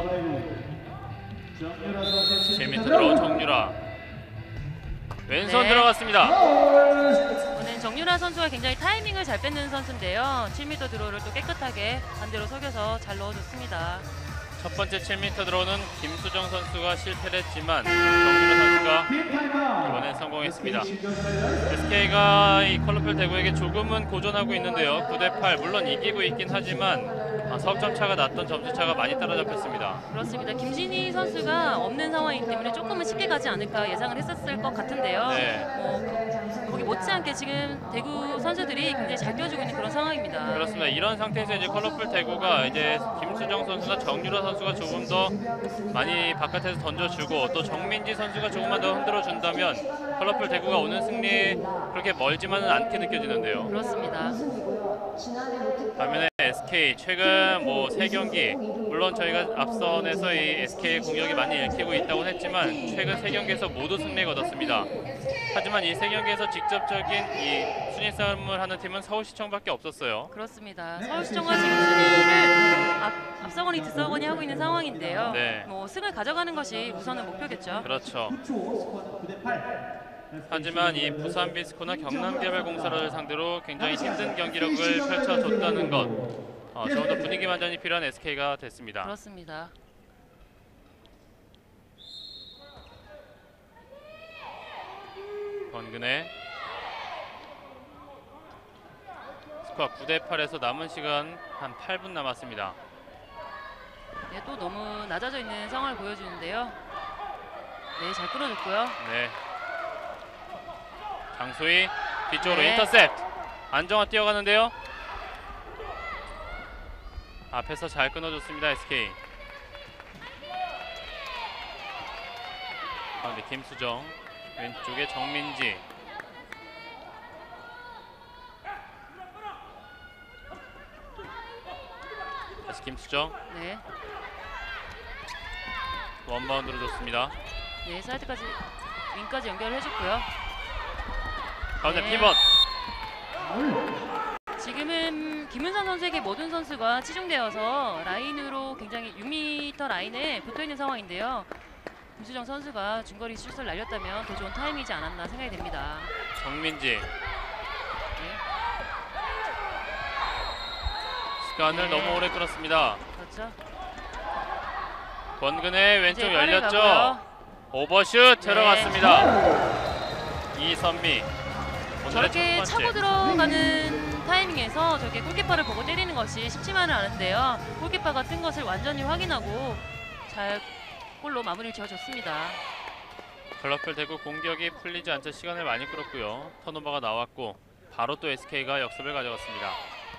칠 미터 들어 정유라. 왼손 네. 들어갔습니다. 오늘 정유라 선수가 굉장히 타이밍을 잘 뺏는 선수인데요. 칠 미터 드로우를 또 깨끗하게 반대로 속여서 잘 넣어줬습니다. 첫 번째 칠 미터 들어오는 김수정 선수가 실패를 했지만 정유라 선수가 이번엔 성공했습니다. 에스케이가 이 컬러풀 대구에게 조금은 고전하고 있는데요. 구 대 팔 물론 이기고 있긴 하지만 아, 석점 차가 났던 점수 차가 많이 따라잡혔습니다. 그렇습니다. 김진희 선수가 없는 상황이기 때문에 조금은 쉽게 가지 않을까 예상을 했었을 것 같은데요. 네. 뭐, 그, 거기 못지않게 지금 대구 선수들이 굉장히 잘 뛰어주고 있는 그런 상황입니다. 그렇습니다. 이런 상태에서 이제 컬러풀 대구가 이제 김수정 선수나 정유라 선수가 조금 더 많이 바깥에서 던져주고 또 정민지 선수가 조금만 더 흔들어 준다면 컬러풀 대구가 오는 승리 그렇게 멀지만은 않게 느껴지는데요. 그렇습니다. 반면에 에스케이 최근 뭐 세 경기 물론 저희가 앞선에서 이 에스케이의 공격이 많이 읽히고 있다고 했지만 최근 세 경기에서 모두 승리를 거뒀습니다. 하지만 이 세 경기에서 직접적인 이 순위 싸움을 하는 팀은 서울시청밖에 없었어요. 그렇습니다. 서울시청과 지금 순위를 앞, 앞서거니 뒤서거니 하고 있는 상황인데요. 네. 뭐 승을 가져가는 것이 우선은 목표겠죠. 그렇죠. 구 초 스코어는 구 대 팔. 하지만 이 부산 비스코나 경남개발공사를 상대로 굉장히 힘든 경기력을 펼쳐줬다는 것 어, 조금 더 분위기 반전이 필요한 에스케이가 됐습니다. 그렇습니다. 권근혜 스코어 구 대 팔에서 남은 시간 한 팔 분 남았습니다. 네, 또 너무 낮아져 있는 상황을 보여주는데요. 네, 잘 끌어줬고요. 네. 장소희 뒤쪽으로 네. 인터셉트. 안정화 뛰어가는데요. 앞에서 잘 끊어줬습니다. 에스케이. 가운데 김수정, 왼쪽에 정민지. 다시 김수정. 네, 원바운드로 줬습니다. 네 사이드까지 윙까지 연결을 해줬고요. 가운데 네. 피벗. 지금은 김은선 선수에게 모든 선수가 치중되어서 라인으로 굉장히 육 미터 라인에 붙어있는 상황인데요. 김수정 선수가 중거리 슛을 날렸다면 더 좋은 타임이지 않았나 생각이 됩니다. 정민지. 네, 시간을 네. 너무 오래 끌었습니다. 그렇죠. 권근혜 왼쪽 이제 빠르게 열렸죠. 가고요. 오버슛 들어갔습니다. 이선미. 오늘의 저렇게 첫 차고 번째. 들어가는 타이밍에서 저렇게 골키퍼를 보고 때리는 것이 쉽지만은 않은데요. 골키퍼가 뜬 것을 완전히 확인하고 잘 골로 마무리를 지어줬습니다. 클럽풀 대구 공격이 풀리지 않자 시간을 많이 끌었고요. 턴오버가 나왔고 바로 또 에스케이가 역습을 가져갔습니다.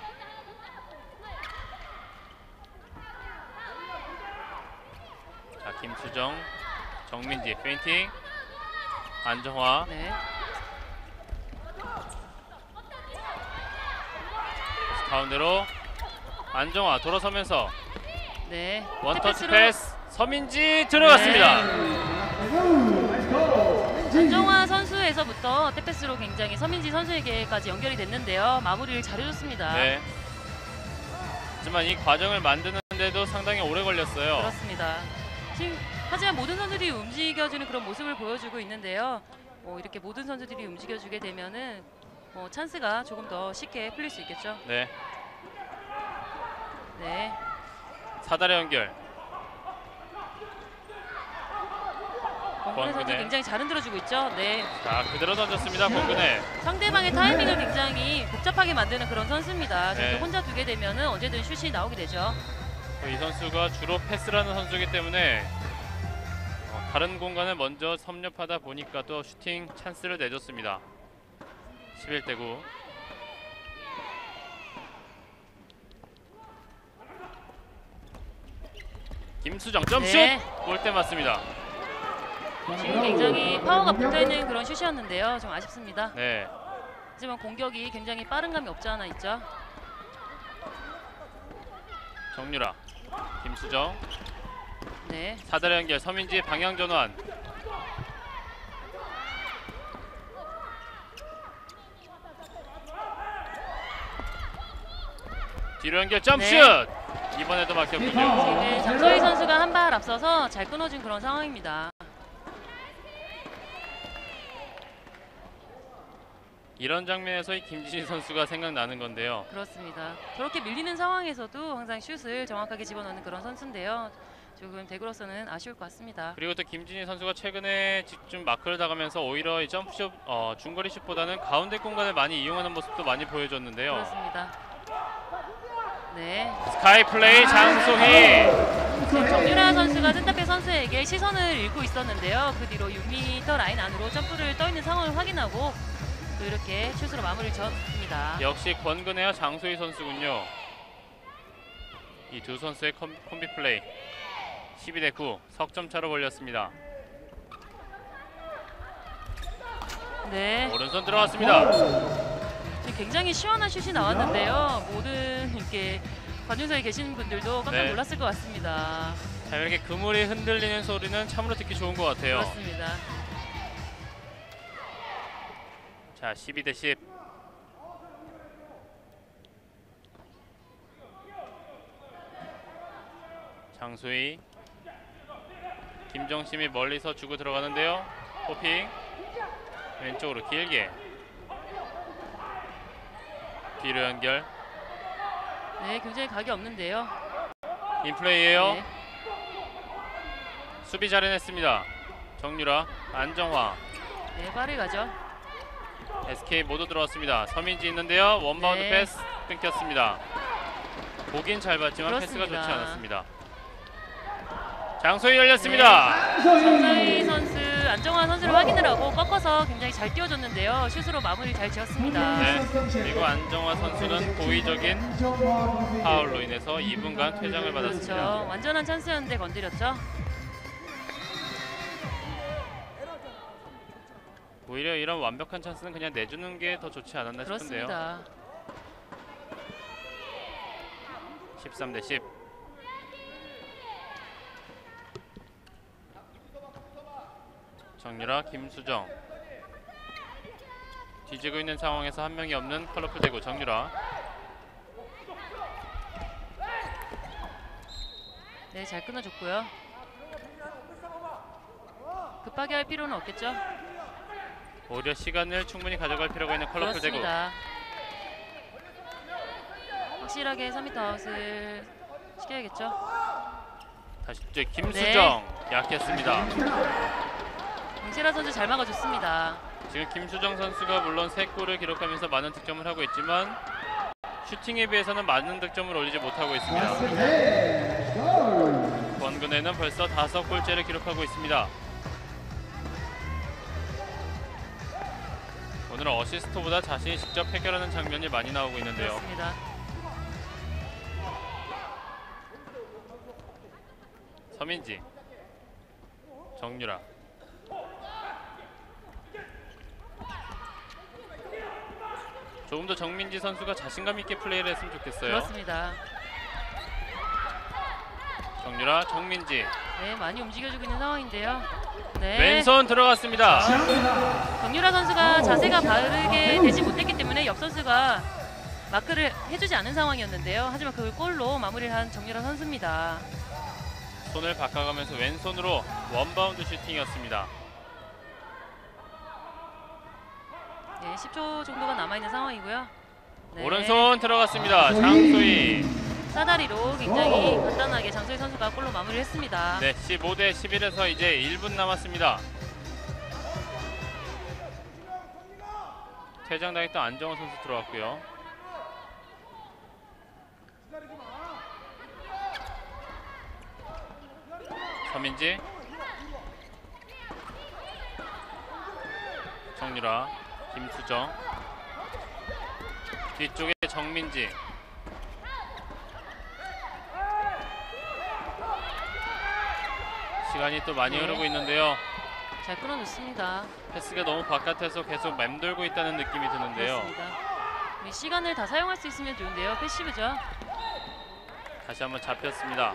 자, 김수정, 정민지 페인팅, 안정화. 네. 가운데로 안정화 돌아서면서 네. 원터치 패스로 패스 서민지 들어갔습니다. 안정화 선수에서부터 태패스로 굉장히 서민지 선수에게까지 연결이 됐는데요. 마무리를 잘해줬습니다. 네. 하지만 이 과정을 만드는데도 상당히 오래 걸렸어요. 그렇습니다. 지금 하지만 모든 선수들이 움직여주는 그런 모습을 보여주고 있는데요. 어, 이렇게 모든 선수들이 움직여주게 되면은 어, 찬스가 조금 더 쉽게 풀릴 수 있겠죠. 네. 네. 사달의 연결. 권근혜 선수 권근혜. 굉장히 잘 흔들어주고 있죠. 네. 자, 그대로 던졌습니다. 권근혜. 상대방의 타이밍을 굉장히 복잡하게 만드는 그런 선수입니다. 저렇게 네. 혼자 두게 되면은 언제든 슛이 나오게 되죠. 이 선수가 주로 패스를 하는 선수이기 때문에 어, 다른 공간을 먼저 섭렵하다 보니까 또 슈팅 찬스를 내줬습니다. 십일 대 구. 김수정 점슛! 네. 골대 맞습니다. 지금 굉장히 파워가 붙어있는 그런 슛이었는데요. 좀 아쉽습니다. 네. 하지만 공격이 굉장히 빠른 감이 없지 않아 있죠. 정유라, 김수정, 네. 사달의 연결, 서민지 방향 전환. 뒤로 연결 점슛! 네. 이번에도 막혔군요. 지금 장소희 선수가 한 발 앞서서 잘 끊어준 그런 상황입니다. 이런 장면에서 이 김진희 선수가 생각나는 건데요. 그렇습니다. 저렇게 밀리는 상황에서도 항상 슛을 정확하게 집어넣는 그런 선수인데요. 조금 대구로서는 아쉬울 것 같습니다. 그리고 또 김진희 선수가 최근에 좀 마크를 당하면서 오히려 이 점프슛, 어, 중거리 슛보다는 가운데 공간을 많이 이용하는 모습도 많이 보여줬는데요. 그렇습니다. 네. 스카이 플레이 장소희. 지금 정유라 선수가 센터백 선수에게 시선을 잃고 있었는데요. 그 뒤로 육 미터 라인 안으로 점프를 떠 있는 상황을 확인하고 또 이렇게 슛으로 마무리를 지었습니다. 역시 권근혜와 장소희 선수군요. 이 두 선수의 컴, 콤비 플레이. 십이 대 구 석점 차로 벌렸습니다. 네. 오른손 들어갔습니다. 지금 굉장히 시원한 슛이 나왔는데요. 모든 이렇게 관중석에 계신 분들도 깜짝 네. 놀랐을 것 같습니다. 자, 이렇게 그물이 흔들리는 소리는 참으로 듣기 좋은 것 같아요. 그렇습니다. 자, 십이 대 십. 장소희, 김정심이 멀리서 주고 들어가는데요. 호핑 왼쪽으로 길게 뒤로 연결. 네, 굉장히 각이 없는데요. 인플레이예요. 네. 수비 잘 해냈습니다. 정유라, 안정화, 네, 빠르게 가죠. 에스케이 모두 들어왔습니다. 서민지 있는데요. 원바운드 네. 패스 끊겼습니다. 보긴 잘 봤지만 그렇습니다. 패스가 좋지 않았습니다. 장소희 열렸습니다. 장소희 선수, 안정환 선수를 확인을 하고 꺾어서 굉장히 잘 띄워줬는데요. 슛으로 마무리 잘 지었습니다. 네. 그리고 안정화 선수는 고의적인 파울로 인해서 이 분간 퇴장을 받았습니다. 그렇죠. 완전한 찬스였는데 건드렸죠. 오히려 이런 완벽한 찬스는 그냥 내주는 게 더 좋지 않았나 싶은데요. 그렇습니다. 십삼 대 십. 정유라, 김수정. 뒤지고 있는 상황에서 한 명이 없는 컬러풀 대구 정유라. 네, 잘 끊어줬고요. 급하게 할 필요는 없겠죠. 오히려 시간을 충분히 가져갈 필요가 있는 컬러풀 대구. 그렇습니다. 확실하게 삼 미터 아웃을 시켜야겠죠. 다시 또 김수정. 네. 약했습니다. 강세라 선수 잘 막아줬습니다. 지금 김수정 선수가 물론 세 골을 기록하면서 많은 득점을 하고 있지만 슈팅에 비해서는 많은 득점을 올리지 못하고 있습니다. 권근혜는 벌써 다섯 골째를 기록하고 있습니다. 오늘은 어시스트보다 자신이 직접 해결하는 장면이 많이 나오고 있는데요. 그렇습니다. 서민지, 정유라, 조금 더 정민지 선수가 자신감 있게 플레이를 했으면 좋겠어요. 그렇습니다. 정유라, 정민지. 네, 많이 움직여주고 있는 상황인데요. 네. 왼손 들어갔습니다. 정유라 선수가 자세가 바르게 되지 못했기 때문에 옆 선수가 마크를 해주지 않은 상황이었는데요. 하지만 그걸 골로 마무리를 한 정유라 선수입니다. 손을 바꿔가면서 왼손으로 원바운드 슈팅이었습니다. 네, 십 초 정도가 남아있는 상황이고요. 네. 오른손 들어갔습니다. 장소희. 사다리로 굉장히 간단하게 장소희 선수가 골로 마무리를 했습니다. 네, 십오 대 십일에서 이제 일 분 남았습니다. 퇴장당했던 안정원 선수 들어왔고요. 서민지, 정유라, 김수정, 뒤쪽에 정민지. 시간이 또 많이 네. 흐르고 있는데요. 잘 끊어줬습니다. 패스가 너무 바깥에서 계속 맴돌고 있다는 느낌이 드는데요. 그렇습니다. 이 시간을 다 사용할 수 있으면 좋은데요. 패시브죠. 다시 한번 잡혔습니다.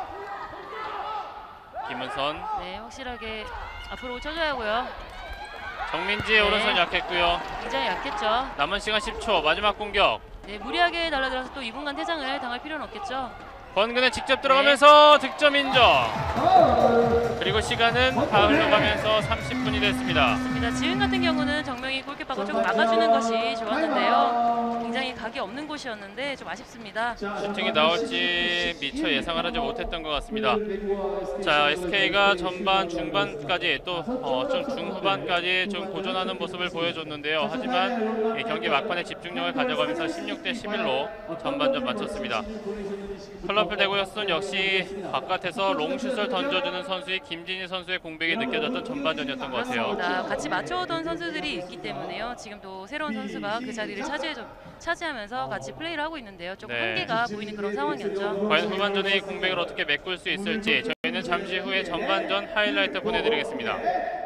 김은선, 네, 확실하게 앞으로 쳐줘야 하고요. 정민지 네. 오른손 약했고요. 굉장히 약했죠. 남은 시간 십 초 마지막 공격. 네, 무리하게 달라들어서 또 이 분간 퇴장을 당할 필요는 없겠죠. 권근혜 직접 들어가면서 네. 득점 인정. 그리고 시간은 다 흘러가면서 삼십 분이 됐습니다. 맞습니다. 지금 같은 경우는 정명이 골키퍼가 조금 막아주는 것이 좋았는데요. 굉장히 각이 없는 곳이었는데 좀 아쉽습니다. 슈팅이 나올지 미처 예상을 하지 못했던 것 같습니다. 자, 에스케이가 전반 중반까지 또 어, 좀 중후반까지 좀 고전하는 모습을 보여줬는데요. 하지만 경기 막판에 집중력을 가져가면서 십육 대 십일로 전반전 마쳤습니다. 컬러풀 대구였은 역시 바깥에서 롱슛을 던져주는 선수의 김진희 선수의 공백이 느껴졌던 전반전이었던 것 같아요. 그렇습니다. 같이 맞춰오던 선수들이 있기 때문에요. 지금 또 새로운 선수가 그 자리를 차지해, 차지하면서 같이 플레이를 하고 있는데요. 조금 네. 한계가 보이는 그런 상황이었죠. 과연 후반전의 공백을 어떻게 메꿀 수 있을지 저희는 잠시 후에 전반전 하이라이트 보내드리겠습니다.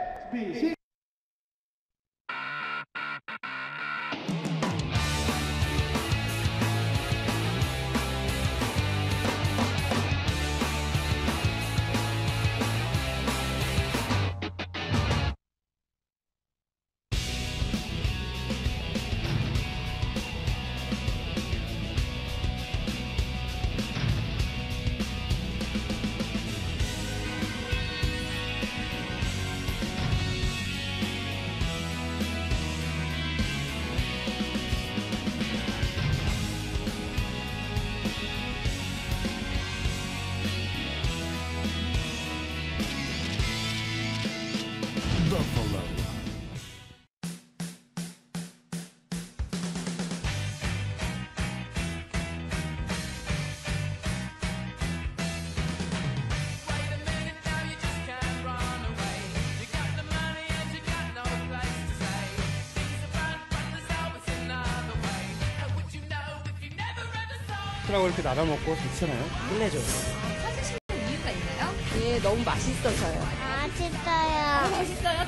라고 이렇게 나눠 먹고 괜찮아요? 끝내줘요. 찾으시는 이유가 있나요? 예, 너무 맛있어서요. 아, 진짜요. 맛있어요?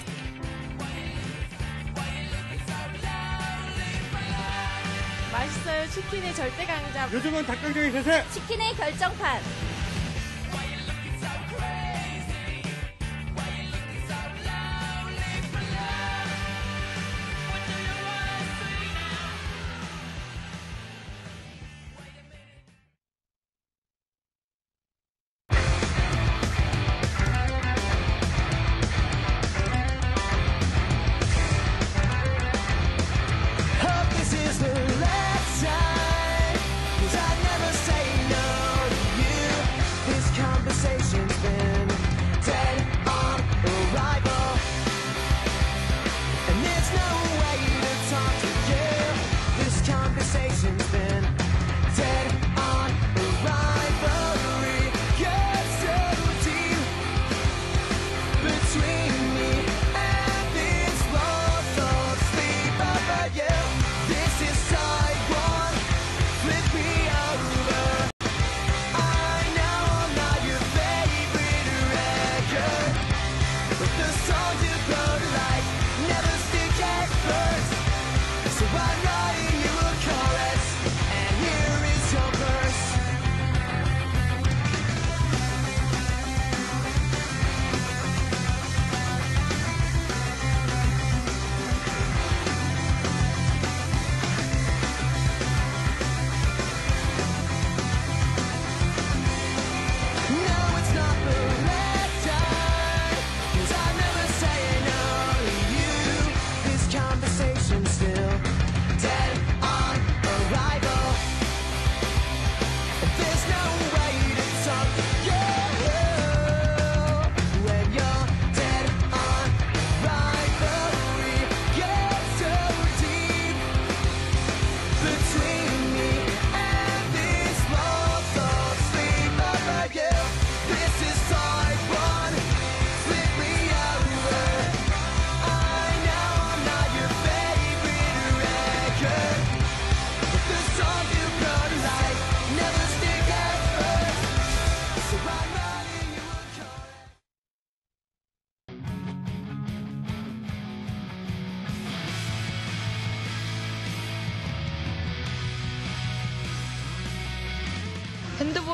맛있어요. 치킨의 절대 강자. 요즘은 닭강정이 대세! 치킨의 결정판. Cause I'd never say no to you.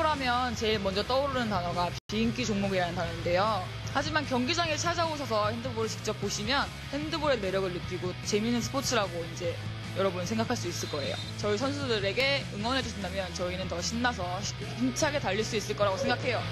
하면 제일 먼저 떠오르는 단어가 비인기 종목이라는 단어인데요. 하지만 경기장에 찾아오셔서 핸드볼을 직접 보시면 핸드볼의 매력을 느끼고 재미있는 스포츠라고 이제 여러분 생각할 수 있을 거예요. 저희 선수들에게 응원해 주신다면 저희는 더 신나서 힘차게 달릴 수 있을 거라고 생각해요.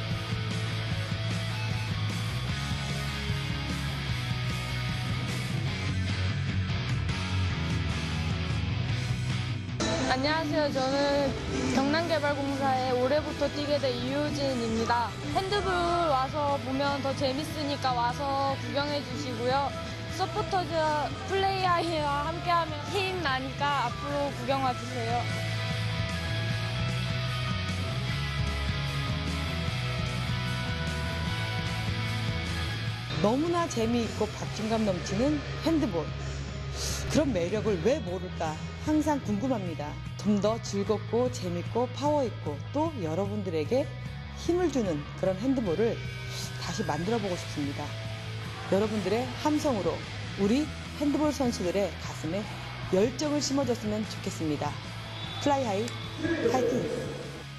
안녕하세요. 저는 경남개발공사에 올해부터 뛰게 된 이효진입니다. 핸드볼 와서 보면 더 재밌으니까 와서 구경해 주시고요. 서포터즈 플레이아이와 함께하면 힘 나니까 앞으로 구경 와주세요. 너무나 재미있고 박진감 넘치는 핸드볼. 그런 매력을 왜 모를까 항상 궁금합니다. 좀 더 즐겁고 재밌고 파워있고 또 여러분들에게 힘을 주는 그런 핸드볼을 다시 만들어보고 싶습니다. 여러분들의 함성으로 우리 핸드볼 선수들의 가슴에 열정을 심어줬으면 좋겠습니다. 플라이하이 파이팅!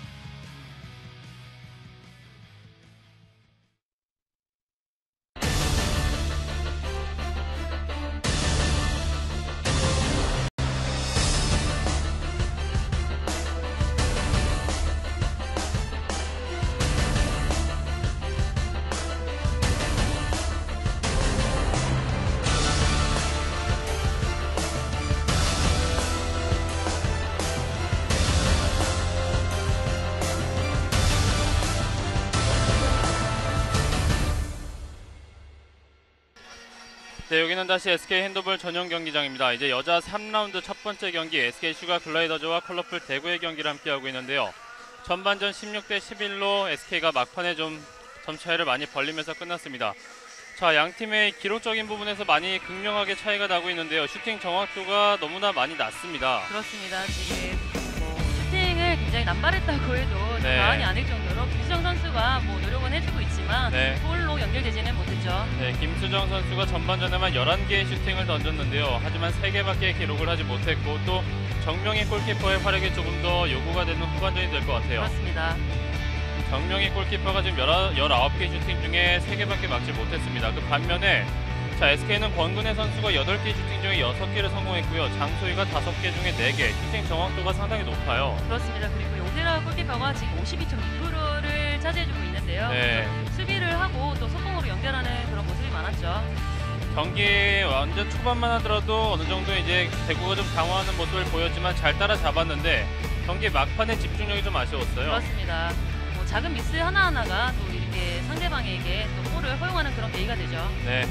네, 여기는 다시 에스케이 핸드볼 전용 경기장입니다. 이제 여자 삼 라운드 첫 번째 경기 에스케이 슈가 글라이더즈와 컬러풀 대구의 경기를 함께하고 있는데요. 전반전 십육 대 십일로 에스케이가 막판에 좀 점차이를 많이 벌리면서 끝났습니다. 자, 양 팀의 기록적인 부분에서 많이 극명하게 차이가 나고 있는데요. 슈팅 정확도가 너무나 많이 낮습니다. 그렇습니다. 지금 뭐 슈팅을 굉장히 남발했다고 해도 네. 과언이 아닐 정도로 김수정 선수가 뭐 노력은 해주고 있지만 네. 골로 연결되지는 못했죠. 네, 김수정 선수가 전반전에만 열한 개의 슈팅을 던졌는데요. 하지만 세 개밖에 기록을 하지 못했고 또 정명희 골키퍼의 활약이 조금 더 요구가 되는 후반전이 될 것 같아요. 그렇습니다. 정명희 골키퍼가 지금 열아홉 개 슈팅 중에 세 개밖에 막지 못했습니다. 그 반면에 자, 에스케이는 권근혜 선수가 여덟 개 슈팅 중에 여섯 개를 성공했고요. 장소희가 다섯 개 중에 네 개, 슈팅 정확도가 상당히 높아요. 그렇습니다. 그리고 오세라 골키퍼가 지금 오십이 점 이 퍼센트를 차지해주고 있는데요. 네. 수비를 하고 또 속공으로 연결하는 그런 모습이 많았죠. 경기 완전 초반만 하더라도 어느 정도 이제 대구가 좀 당황하는 모습을 보였지만 잘 따라잡았는데 경기 막판에 집중력이 좀 아쉬웠어요. 그렇습니다. 뭐 작은 미스 하나하나가 또 이렇게 상대방에게 또 골을 허용하는 그런 계기가 되죠. 네.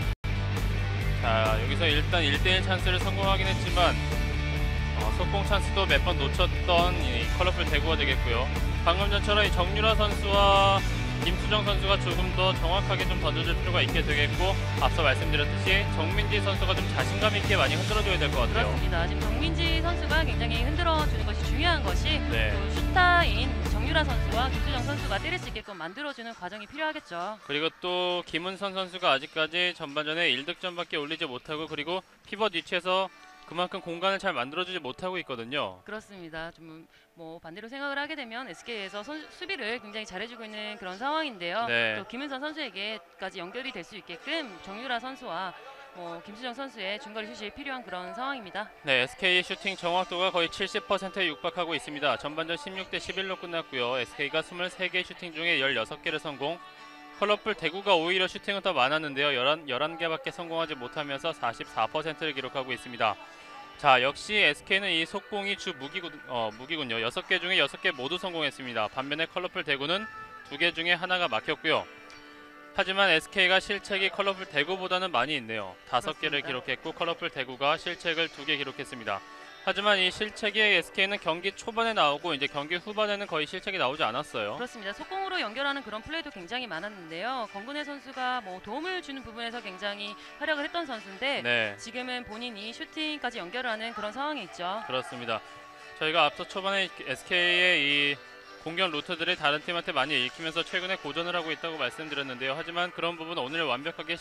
자, 여기서 일단 일 대 일 찬스를 성공하긴 했지만 어, 속공 찬스도 몇 번 놓쳤던 이 컬러풀 대구가 되겠고요. 방금 전처럼 이 정유라 선수와 김수정 선수가 조금 더 정확하게 좀 던져줄 필요가 있게 되겠고 앞서 말씀드렸듯이 정민지 선수가 좀 자신감 있게 많이 흔들어줘야 될 것 같아요. 그렇습니다. 지금 정민지 선수가 굉장히 흔들어주는 것이 중요한 것이 네. 또 슈타인 정유라 선수와 김수정 선수가 때릴 수 있게끔 만들어주는 과정이 필요하겠죠. 그리고 또 김은선 선수가 아직까지 전반전에 일 득점밖에 올리지 못하고 그리고 피벗 위치에서 그만큼 공간을 잘 만들어주지 못하고 있거든요. 그렇습니다. 좀 뭐 반대로 생각을 하게 되면 에스케이에서 선, 수비를 굉장히 잘해주고 있는 그런 상황인데요. 네. 또 김은선 선수에게까지 연결이 될 수 있게끔 정유라 선수와 뭐 김수정 선수의 중거리 슛이 필요한 그런 상황입니다. 네, 에스케이의 슈팅 정확도가 거의 칠십 퍼센트에 육박하고 있습니다. 전반전 십육 대 십일로 끝났고요. 에스케이가 이십삼 개 슈팅 중에 십육 개를 성공. 컬러풀 대구가 오히려 슈팅은 더 많았는데요. 열한 개밖에 성공하지 못하면서 사십사 퍼센트를 기록하고 있습니다. 자, 역시 에스케이는 이 속공이 주 무기군, 어, 무기군요. 여섯 개 중에 여섯 개 모두 성공했습니다. 반면에 컬러풀 대구는 두 개 중에 하나가 막혔고요. 하지만 에스케이가 실책이 컬러풀 대구보다는 많이 있네요. 다섯 개를 기록했고 컬러풀 대구가 실책을 두 개 기록했습니다. 하지만 이 실책이 에스케이는 경기 초반에 나오고 이제 경기 후반에는 거의 실책이 나오지 않았어요. 그렇습니다. 속공으로 연결하는 그런 플레이도 굉장히 많았는데요. 권근혜 선수가 뭐 도움을 주는 부분에서 굉장히 활약을 했던 선수인데 네. 지금은 본인이 슈팅까지 연결하는 그런 상황에 있죠. 그렇습니다. 저희가 앞서 초반에 에스케이의 이 공격 루트들이 다른 팀한테 많이 읽히면서 최근에 고전을 하고 있다고 말씀드렸는데요. 하지만 그런 부분은 오늘 완벽하게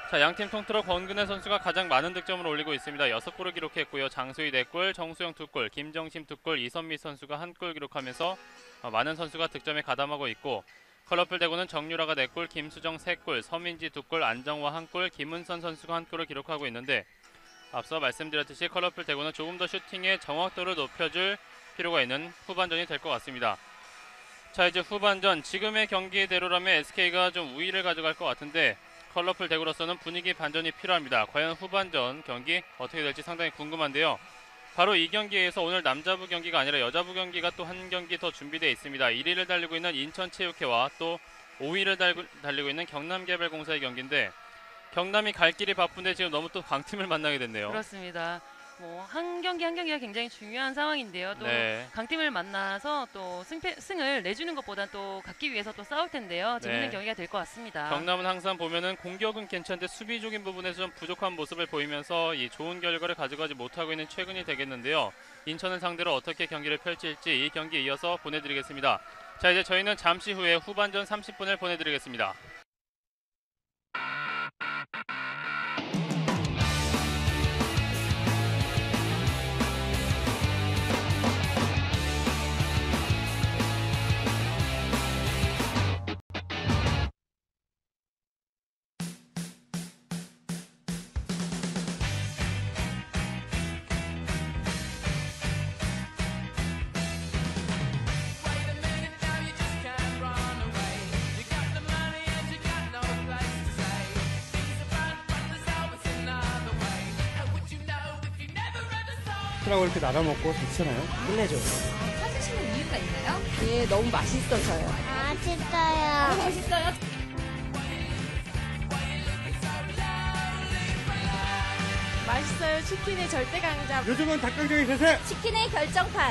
자, 양팀 통틀어 권근혜 선수가 가장 많은 득점을 올리고 있습니다. 여섯 골을 기록했고요. 장수희 네 골, 정수영 두 골, 김정심 두 골, 이선미 선수가 한 골 기록하면서 어, 많은 선수가 득점에 가담하고 있고, 컬러풀 대구는 정유라가 네 골, 김수정 세 골, 서민지 두 골, 안정화 한 골, 김은선 선수가 한 골을 기록하고 있는데, 앞서 말씀드렸듯이 컬러풀 대구는 조금 더 슈팅의 정확도를 높여줄 필요가 있는 후반전이 될 것 같습니다. 자, 이제 후반전, 지금의 경기대로라면 에스케이가 좀 우위를 가져갈 것 같은데 컬러풀 대구로서는 분위기 반전이 필요합니다. 과연 후반전 경기 어떻게 될지 상당히 궁금한데요. 바로 이 경기에서 오늘 남자부 경기가 아니라 여자부 경기가 또 한 경기 더 준비되어 있습니다. 일 위를 달리고 있는 인천체육회와 또 오 위를 달리고 있는 경남개발공사의 경기인데, 경남이 갈 길이 바쁜데 지금 너무 또 강팀을 만나게 됐네요. 그렇습니다. 뭐 한 경기 한 경기가 굉장히 중요한 상황인데요. 또 네. 강팀을 만나서 또 승패, 승을 내주는 것보다는 또 갖기 위해서 또 싸울 텐데요. 재밌는 네. 경기가 될 것 같습니다. 경남은 항상 보면은 공격은 괜찮은데 수비적인 부분에서 좀 부족한 모습을 보이면서 이 좋은 결과를 가져가지 못하고 있는 최근이 되겠는데요. 인천을 상대로 어떻게 경기를 펼칠지 이 경기에 이어서 보내드리겠습니다. 자, 이제 저희는 잠시 후에 후반전 삼십 분을 보내드리겠습니다. 라고 이렇게 나눠 먹고 좋잖아요. 끝내줘요. 찾으시는 이유가 있나요? 예, 너무 맛있어서요. 맛있어요. 맛있어요. 맛있어요. 치킨의 절대 강자. 요즘은 닭강정이 대세. 치킨의 결정판.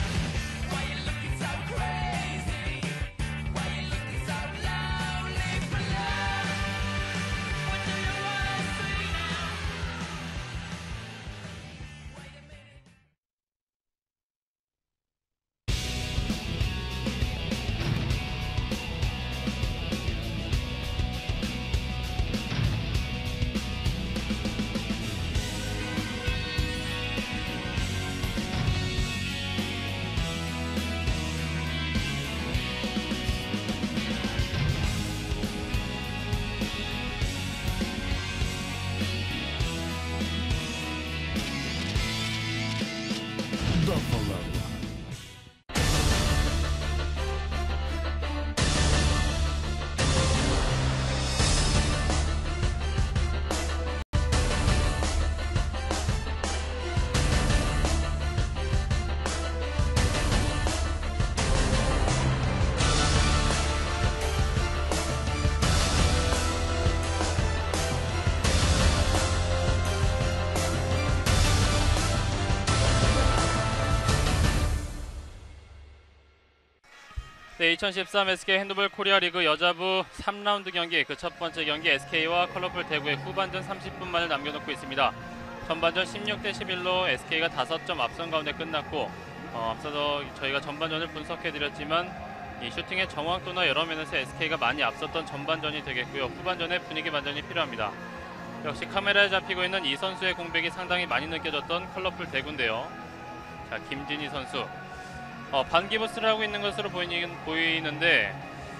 네, 이천십삼 에스케이 핸드볼 코리아 리그 여자부 삼 라운드 경기, 그 첫 번째 경기 에스케이와 컬러풀 대구의 후반전 삼십 분만을 남겨놓고 있습니다. 전반전 십육 대 십일로 에스케이가 다섯 점 앞선 가운데 끝났고, 어, 앞서서 저희가 전반전을 분석해드렸지만 이 슈팅의 정확도나 여러 면에서 에스케이가 많이 앞섰던 전반전이 되겠고요. 후반전에 분위기 반전이 필요합니다. 역시 카메라에 잡히고 있는 이 선수의 공백이 상당히 많이 느껴졌던 컬러풀 대구인데요. 자, 김진희 선수. 어, 반기부스를 하고 있는 것으로 보이는, 보이는데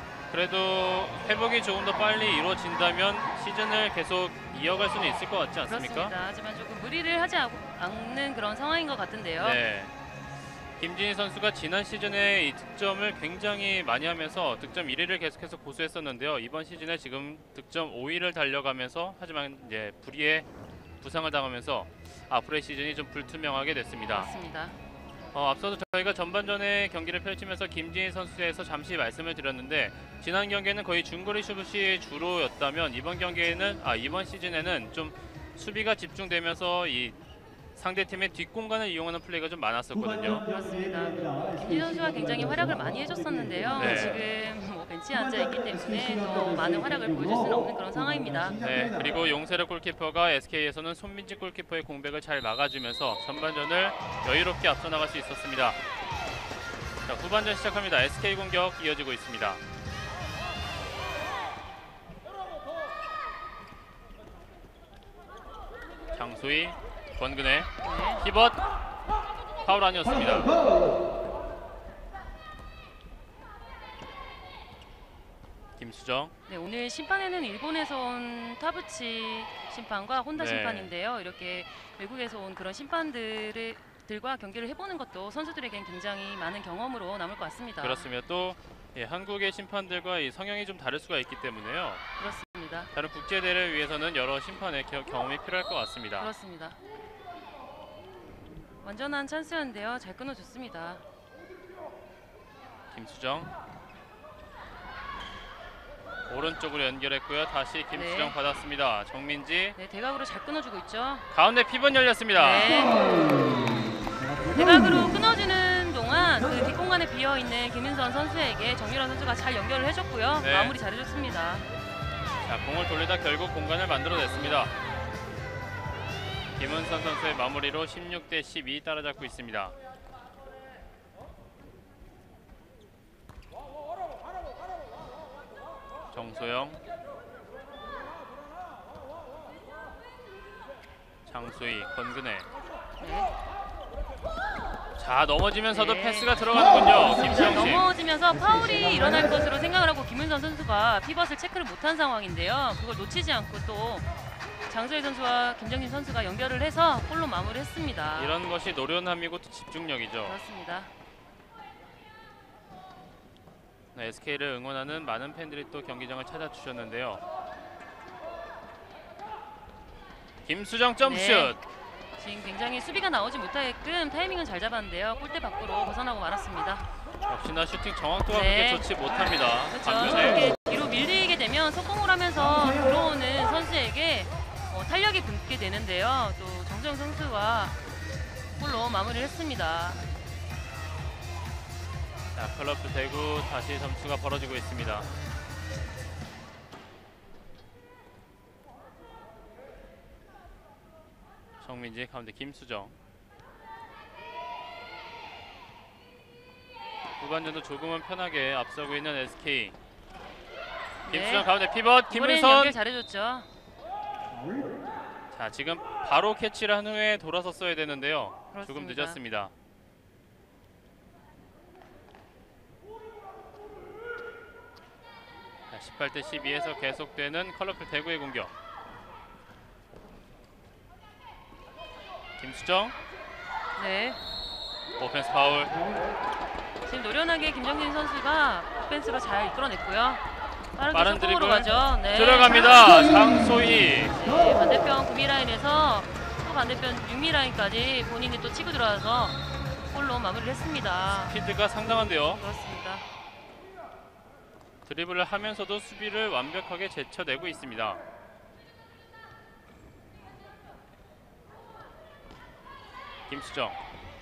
그래도 회복이 조금 더 빨리 이루어진다면 시즌을 계속 이어갈 수는 있을 것 같지 않습니까? 그렇습니다. 하지만 조금 무리를 하지 않는 그런 상황인 것 같은데요. 네. 김진희 선수가 지난 시즌에 이 득점을 굉장히 많이 하면서 득점 일 위를 계속해서 고수했었는데요. 이번 시즌에 지금 득점 오 위를 달려가면서 하지만 이제 불의의 부상을 당하면서 앞으로의 시즌이 좀 불투명하게 됐습니다. 맞습니다. 어, 앞서도 저희가 전반전에 경기를 펼치면서 김진희 선수에서 잠시 말씀을 드렸는데 지난 경기에는 거의 중거리 슛이 주로였다면 이번 경기에는 아 이번 시즌에는 좀 수비가 집중되면서 이 상대팀의 뒷공간을 이용하는 플레이가 좀 많았었거든요. 그렇습니다. 김진희 선수가 굉장히 활약을 많이 해줬었는데요. 네. 지금 뭐 벤치에 앉아있기 때문에 또 많은 활약을 보여줄 수는 없는 그런 상황입니다. 네, 그리고 용세력 골키퍼가 에스케이에서는 손민지 골키퍼의 공백을 잘 막아주면서 전반전을 여유롭게 앞서 나갈 수 있었습니다. 자, 후반전 시작합니다. 에스케이 공격 이어지고 있습니다. 장소희, 권근혜, 네. 히벗 파울 아니었습니다. 김수정. 네, 오늘 심판에는 일본에서 온 타부치 심판과 혼다 네. 심판인데요. 이렇게 외국에서 온 그런 심판들을 들과 경기를 해보는 것도 선수들에겐 굉장히 많은 경험으로 남을 것 같습니다. 그렇습니다. 또 예, 한국의 심판들과 이 성향이 좀 다를 수가 있기 때문에요. 그렇습니다. 다른 국제 대회를 위해서는 여러 심판의 겨, 경험이 필요할 것 같습니다. 그렇습니다. 완전한 찬스였는데요. 잘 끊어줬습니다. 김수정. 오른쪽으로 연결했고요. 다시 김수정 네. 받았습니다. 정민지. 네, 대각으로 잘 끊어주고 있죠. 가운데 피벗 열렸습니다. 네. 대각으로 끊어주는 동안 그 뒷공간에 비어있는 김은선 선수에게 정유라 선수가 잘 연결을 해줬고요. 네. 마무리 잘해줬습니다. 자, 공을 돌리다 결국 공간을 만들어냈습니다. 김은선 선수의 마무리로 십육 대 십이 따라잡고 있습니다. 정소영, 장소희, 권근혜. 네. 자, 넘어지면서도 네. 패스가 들어가는군요. 자, 김수영 씨. 넘어지면서 파울이 일어날 것으로 생각을 하고 김은선 선수가 피벗을 체크를 못한 상황인데요. 그걸 놓치지 않고 또 장소희 선수와 김정진 선수가 연결을 해서 골로 마무리했습니다. 이런 것이 노련함이고 또 집중력이죠. 그렇습니다. 네, 에스케이를 응원하는 많은 팬들이 또 경기장을 찾아주셨는데요. 김수정 점슛. 네. 지금 굉장히 수비가 나오지 못하게끔 타이밍은 잘 잡았는데요. 골대 밖으로 벗어나고 말았습니다. 역시나 슈팅 정확도가 네. 그렇게 좋지 못합니다. 그렇죠. 반면에 이렇게 뒤로 밀리게 되면 속공을 하면서 들어오는 선수에게 어, 탄력이 붙게 되는데요. 또 정수영 선수가 골로 마무리를 했습니다. 자, 클럽 대구 다시 점수가 벌어지고 있습니다. 정민지 가운데 김수정. 후반전도 조금은 편하게 앞서고 있는 에스케이. 김수정 네. 가운데 피벗 이번에는 김은선. 연결 잘해줬죠. 자, 지금 바로 캐치를 한 후에 돌아섰어야 되는데요. 그렇습니다. 조금 늦었습니다. 자, 십팔 대 십이에서 계속되는 컬러풀 대구의 공격. 김수정. 네. 오펜스 파울. 지금 노련하게 김정진 선수가 오펜스로 잘 이끌어냈고요. 빠르게 빠른 속공으로 드리블 가죠. 네. 들어갑니다. 장소희. 네, 반대편 구미 라인에서 또 반대편 육미 라인까지 본인이 또 치고 들어와서 골로 마무리를 했습니다. 스피드가 상당한데요. 그렇습니다. 드리블을 하면서도 수비를 완벽하게 제쳐내고 있습니다. 김수정.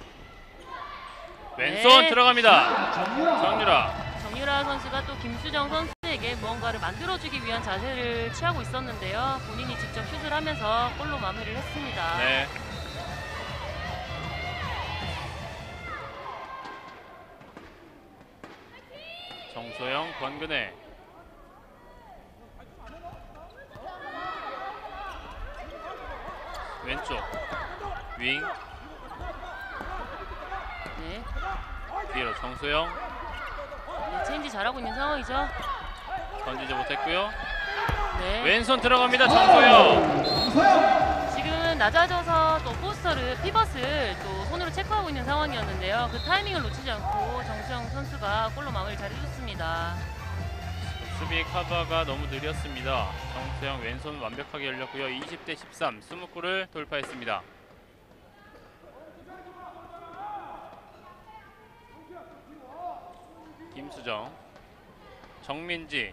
왼손 네. 들어갑니다. 정유라. 정유라 선수가 또 김수정 선수에게 무언가를 만들어주기 위한 자세를 취하고 있었는데요. 본인이 직접 슛을 하면서 골로 마무리를 했습니다. 네. 정소영, 권근혜. 왼쪽 윙. 네. 뒤로 정소영. 네, 체인지 잘하고 있는 상황이죠. 던지지 못했고요. 네. 왼손 들어갑니다. 정소영. 지금은 낮아져서 또 포스터를 피벗을 또 손으로 체크하고 있는 상황이었는데요. 그 타이밍을 놓치지 않고 정수영 선수가 골로 마무리 잘해줬습니다. 수비 커버가 너무 느렸습니다. 정수영 왼손 완벽하게 열렸고요. 이십 대 십삼, 이십 골을 돌파했습니다. 김수정, 정민지,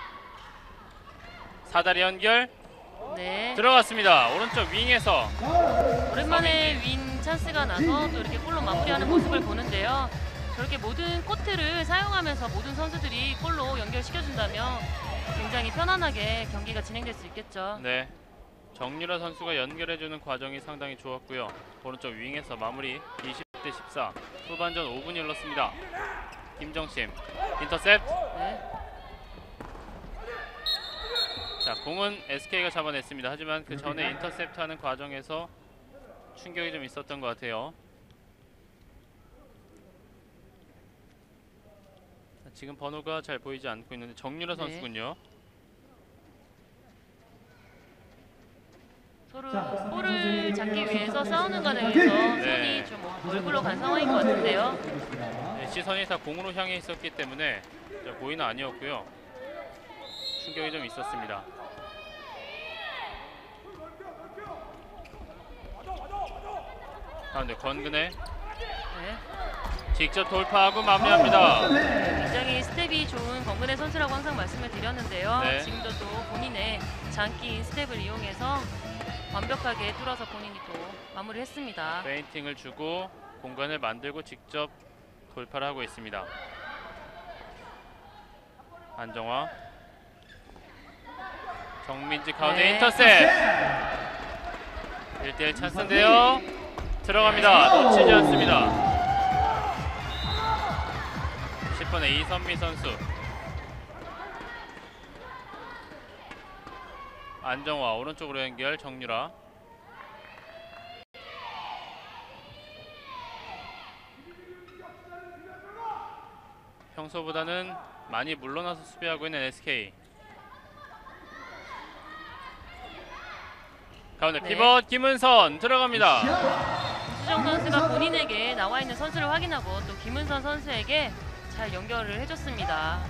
사다리 연결. 네. 들어갔습니다. 오른쪽 윙에서 오랜만에 윈 찬스가 나서 또 이렇게 골로 마무리하는 모습을 보는데요. 저렇게 모든 코트를 사용하면서 모든 선수들이 골로 연결시켜준다면 굉장히 편안하게 경기가 진행될 수 있겠죠. 네, 정유라 선수가 연결해주는 과정이 상당히 좋았고요. 오른쪽 윙에서 마무리. 이십 대 십사, 후반전 오 분이 흘렀습니다. 김정심 인터셉트. 네. 자, 공은 에스케이가 잡아냈습니다. 하지만 그 전에 인터셉트하는 과정에서 충격이 좀 있었던 것 같아요. 자, 지금 번호가 잘 보이지 않고 있는데 정유라 네. 선수군요. 서로 볼을 잡기 위해서 싸우는 과정에서 손이 네. 좀 얼굴로 간 상황인 것 같은데요. 네, 시선이 다 공으로 향해 있었기 때문에 자, 고의는 아니었고요. 충격이 좀 있었습니다. 가운데 권근혜 네. 직접 돌파하고 마무리합니다. 굉장히 스텝이 좋은 권근혜 선수라고 항상 말씀을 드렸는데요. 네. 지금도 또 본인의 장기인 스텝을 이용해서 완벽하게 뚫어서 본인이 또 마무리했습니다. 페인팅을 주고 공간을 만들고 직접 돌파를 하고 있습니다. 안정화 정민지 가운데 네. 인터셉 일 대 일 찬스인데요. 들어갑니다. 놓치지 않습니다. 십 번의 이선미 선수 안정화 오른쪽으로 연결 정유라 평소보다는 많이 물러나서 수비하고 있는 에스케이. 가운데 네. 피벗 김은선 들어갑니다. 김수정 선수가 본인에게 나와 있는 선수를 확인하고 또 김은선 선수에게 잘 연결을 해줬습니다.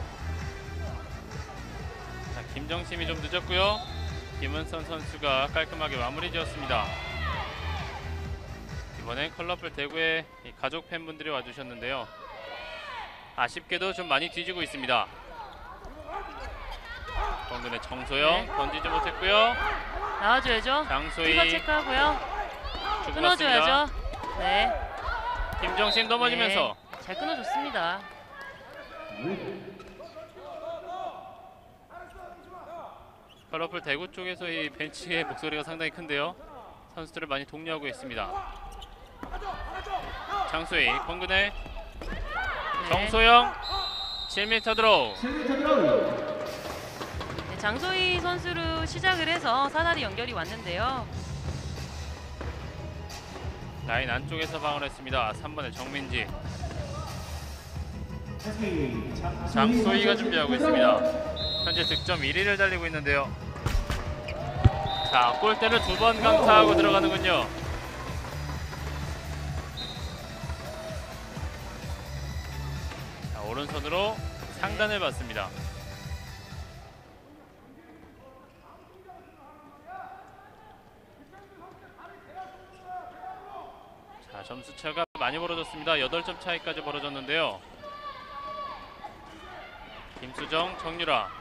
자, 김정심이 좀 늦었고요. 김은선 선수가 깔끔하게 마무리 지었습니다. 이번엔 컬러풀 대구의 이 가족 팬분들이 와주셨는데요. 아쉽게도 좀 많이 뒤지고 있습니다. 정근의 정소영 네. 던지지 못했고요. 나와줘야죠. 장소희 이거 체크하고요. 주고 끊어줘야죠. 받습니다. 네. 김정심 넘어지면서 네. 잘 끊어줬습니다. 컬러풀 대구 쪽에서 이 벤치의 목소리가 상당히 큰데요. 선수들을 많이 독려하고 있습니다. 장소희, 권근혜, 네. 정소영, 칠 미터 드로우. 네, 장소희 선수로 시작을 해서 사다리 연결이 왔는데요. 라인 안쪽에서 방어를 했습니다. 삼 번의 정민지. 장소희가 준비하고 있습니다. 현재 득점 일 위를 달리고 있는데요. 자, 골대를 두 번 강타하고 들어가는군요. 자, 오른손으로 상단을 받습니다. 자, 점수차가 많이 벌어졌습니다. 여덟 점 차이까지 벌어졌는데요. 김수정, 정유라.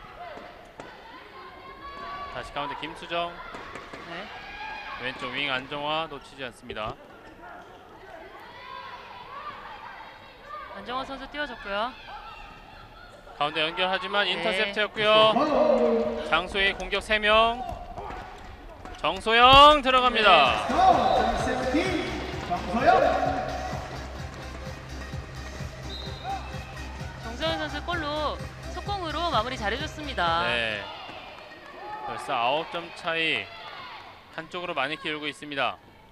다시 가운데 김수정. 네. 왼쪽 윙 안정화 놓치지 않습니다. 안정화 선수 띄워줬고요. 가운데 연결하지만 네. 인터셉트였고요. 장소희 공격 세 명. 정소영 들어갑니다. 정소영 선수 골로 속공으로 마무리 잘해줬습니다. 네. 벌써 아홉 점 차이 한쪽으로 많이 기울고 있습니다.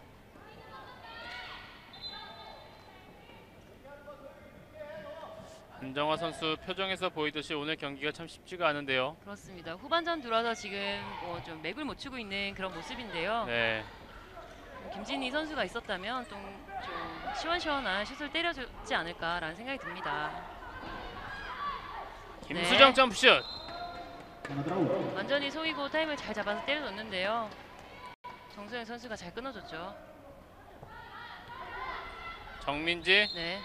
안정화 선수 표정에서 보이듯이 오늘 경기가 참 쉽지가 않은데요. 그렇습니다. 후반전 들어와서 지금 뭐 좀 맥을 못 추고 있는 그런 모습인데요. 네. 김진희 선수가 있었다면 좀, 좀 시원시원한 슛을 때려주지 않을까라는 생각이 듭니다. 김수정 네. 점프슛. 완전히 속이고 타임을 잘 잡아서 때려줬는데요. 정소영 선수가 잘 끊어줬죠. 정민지. 네.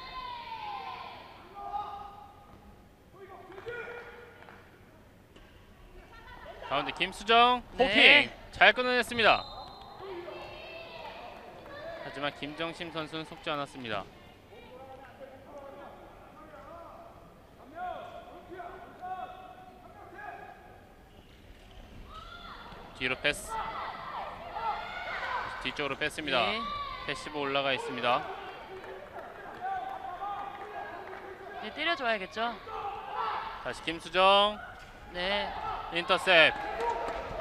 가운데 김수정 호핑 네. 잘 끊어냈습니다. 하지만 김정심 선수는 속지 않았습니다. 뒤로 패스. 뒤쪽으로 뺐습니다. 네. 패시브 올라가 있습니다. 네, 때려줘야겠죠. 다시 김수정 네. 인터셉.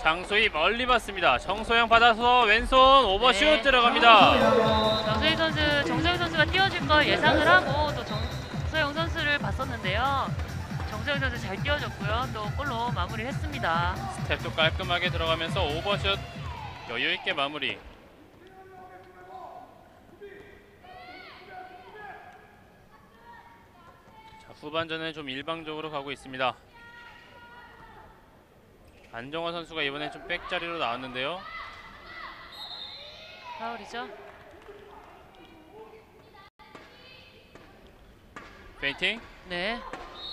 장소희 멀리 봤습니다. 정소영 받아서 왼손 오버슛 네. 들어갑니다. 정소영 선수, 정소영 선수가 띄워줄 걸 예상을 하고 또 정소영 선수를 봤었는데요. 정소영 선수 잘 띄워줬고요. 또 골로 마무리를 했습니다. 스텝도 깔끔하게 들어가면서 오버슛 여유 있게 마무리. 자, 후반전에 좀 일방적으로 가고 있습니다. 안정화 선수가 이번에 좀 백자리로 나왔는데요. 파울이죠. 페인팅. 네.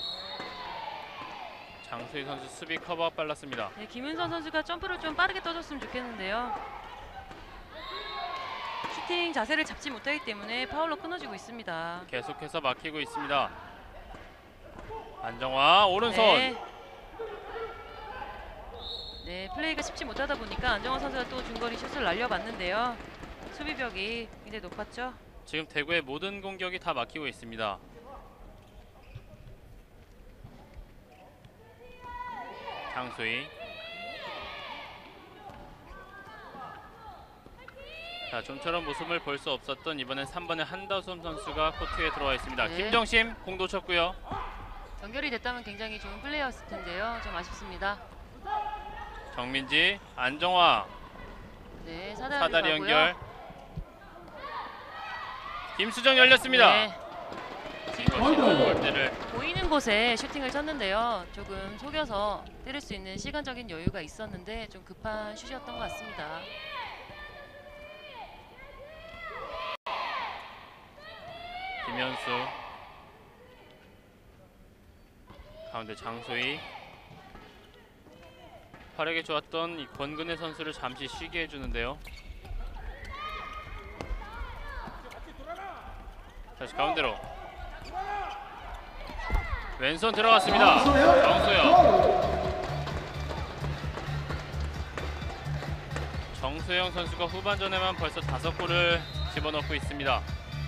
장소희 선수 수비 커버가 빨랐습니다. 네, 김은선 선수가 점프를 좀 빠르게 떠줬으면 좋겠는데요. 슈팅 자세를 잡지 못하기 때문에 파울로 끊어지고 있습니다. 계속해서 막히고 있습니다. 안정화 오른손. 네. 네, 플레이가 쉽지 못하다 보니까 안정화 선수가 또 중거리 슛을 날려봤는데요. 수비벽이 굉장히 높았죠. 지금 대구의 모든 공격이 다 막히고 있습니다. 장소희. 자, 좀처럼 모습을 볼 수 없었던 이번엔 삼 번의 한다솜 선수가 코트에 들어와 있습니다. 네. 김정심 공 놓쳤고요. 연결이 됐다면 굉장히 좋은 플레이였을 텐데요. 좀 아쉽습니다. 정민지, 안정화, 네, 사다리, 사다리 가고요. 연결. 김수정 열렸습니다. 네. 이것이 골대를 보이는 곳에 슈팅을 쳤는데요. 조금 속여서 때릴 수 있는 시간적인 여유가 있었는데 좀 급한 슛이었던 것 같습니다. 김현수, 가운데 장소희. 활약이 좋았던 이 권근혜 선수를 잠시 쉬게 해주는데요. 다시 가운데로 왼손 들어갔습니다. 정소영. 정소영 선수가 후반전에만 벌써 다섯 골을 집어넣고 있습니다.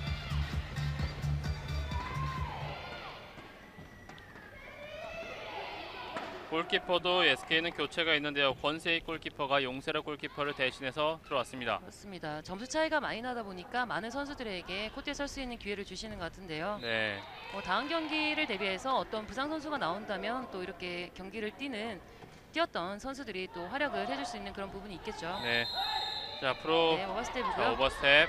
골키퍼도 에스케이는 교체가 있는데요. 권세희 골키퍼가 용세라 골키퍼를 대신해서 들어왔습니다. 그렇습니다. 점수 차이가 많이 나다 보니까 많은 선수들에게 코트에 설 수 있는 기회를 주시는 것 같은데요. 네. 뭐 다음 경기를 대비해서 어떤 부상 선수가 나온다면 또 이렇게 경기를 뛰는 뛰었던 선수들이 또 활약을 해줄 수 있는 그런 부분이 있겠죠. 네. 자, 앞으로 네, 오버스텝이고요. 자, 오버스텝.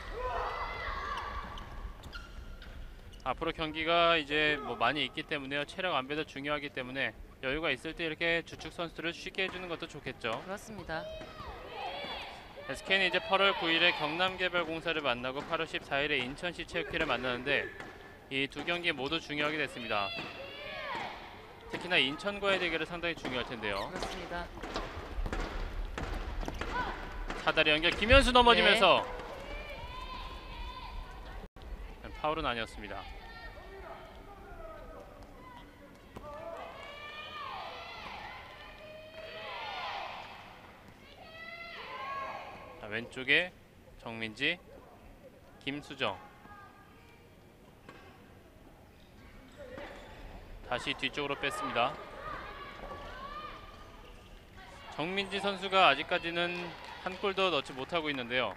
앞으로 경기가 이제 뭐 많이 있기 때문에요. 체력 안배도 중요하기 때문에 여유가 있을 때 이렇게 주축 선수들을 쉽게 해주는 것도 좋겠죠. 그렇습니다. 에스케이는 이제 팔월 구일에 경남개발공사를 만나고 팔월 십사일에 인천시 체육회를 만나는데 이 두 경기 모두 중요하게 됐습니다. 특히나 인천과의 대결은 상당히 중요할 텐데요. 그렇습니다. 사다리 연결 김현수 넘어지면서 네. 파울은 아니었습니다. 자, 왼쪽에 정민지, 김수정. 다시 뒤쪽으로 뺐습니다. 정민지 선수가 아직까지는 한 골도 넣지 못하고 있는데요.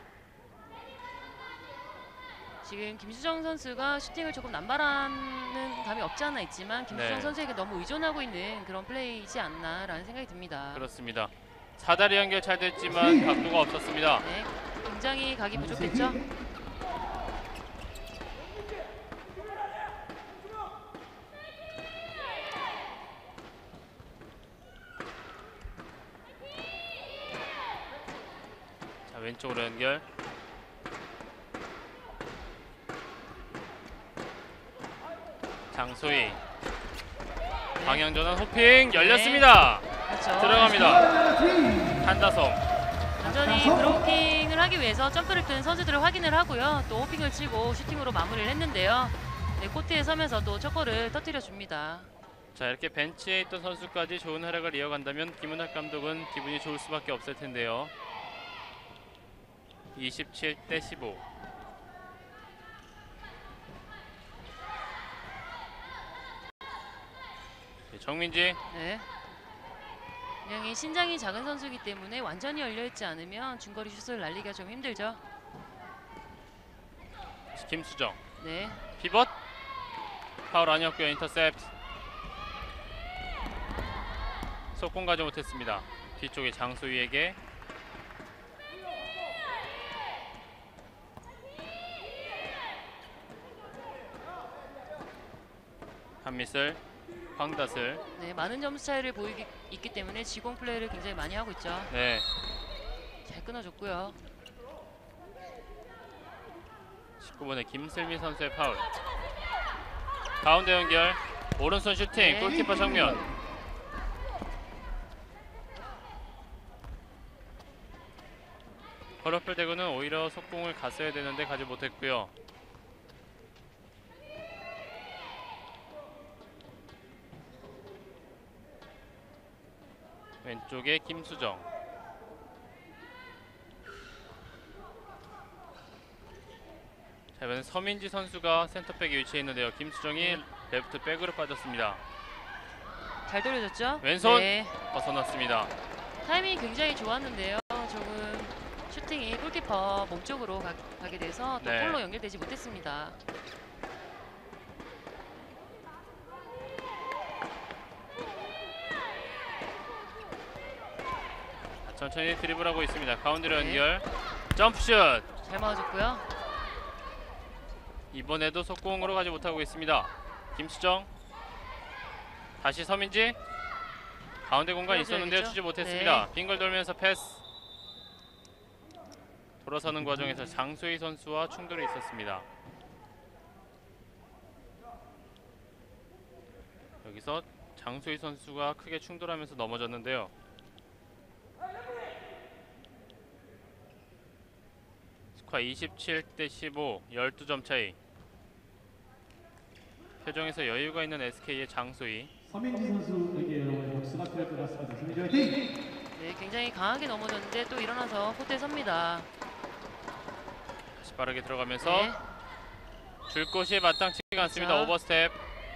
지금 김수정 선수가 슈팅을 조금 남발하는 감이 없지 않아 있지만 김수정 네. 선수에게 너무 의존하고 있는 그런 플레이이지 않나라는 생각이 듭니다. 그렇습니다. 사다리 연결 잘 됐지만 각도가 없었습니다. 네, 굉장히 각이 부족했죠. 자, 왼쪽으로 연결. 장소희. 네. 방향 전환 호핑 열렸습니다. 그렇죠. 들어갑니다. 한다솜. 완전히 브로킹을 하기 위해서 점프를 끈 선수들을 확인을 하고요. 또 호핑을 치고 슈팅으로 마무리를 했는데요. 네, 코트에 서면서 또 첫 골을 터뜨려 줍니다. 자, 이렇게 벤치에 있던 선수까지 좋은 활약을 이어간다면 김은학 감독은 기분이 좋을 수밖에 없을 텐데요. 이십칠 대 십오. 네, 정민지. 네. 분명히 신장이 작은 선수이기 때문에 완전히 열려있지 않으면 중거리 슛을 날리기가 좀 힘들죠. 김수정. 네. 피벗. 파울 아니었고요. 인터셉트. 속공 가지 못했습니다. 뒤쪽에 장소희에게 한미슬, 황다슬. 네, 많은 점수 차이를 보이기 있기 때문에 지공 플레이를 굉장히 많이 하고 있죠. 네. 잘 끊어줬고요. 십구 번의 김슬미 선수의 파울. 가운데 연결. 오른손 슈팅. 네. 골키퍼 정면. 컬러풀 대구는 오히려 속공을 갔어야 되는데 가지 못했고요. 왼쪽에 김수정. 자, 이번엔 서민지 선수가 센터백에 위치해 있는데요. 김수정이 레프트 백으로 빠졌습니다. 잘 돌려줬죠? 왼손 네. 벗어났습니다. 타이밍이 굉장히 좋았는데요. 조금 슈팅이 골키퍼 몸쪽으로 가, 가게 돼서 또 네. 골로 연결되지 못했습니다. 천천히 드리블하고 있습니다. 가운데로 네. 연결. 점프슛. 잘 막아줬고요. 이번에도 속공으로 가지 못하고 있습니다. 김수정. 다시 서민지. 가운데 공간 있었는데요. 들어줘야겠죠? 주지 못했습니다. 네. 빙글 돌면서 패스. 돌아서는 과정에서 장소희 선수와 충돌이 있었습니다. 여기서 장소희 선수가 크게 충돌하면서 넘어졌는데요. 스코어 이십칠 대 십오, 십이 점 차이. 표정에서 여유가 있는 에스케이의 장소희. 서민지 선수에게 여러분 박수가 필요할 것 같습니다. 서민지 화이팅! 네, 굉장히 강하게 넘어졌는데 또 일어나서 포트에 섭니다. 다시 빠르게 들어가면서 네. 줄 곳이 마땅치가 않습니다. 자. 오버스텝.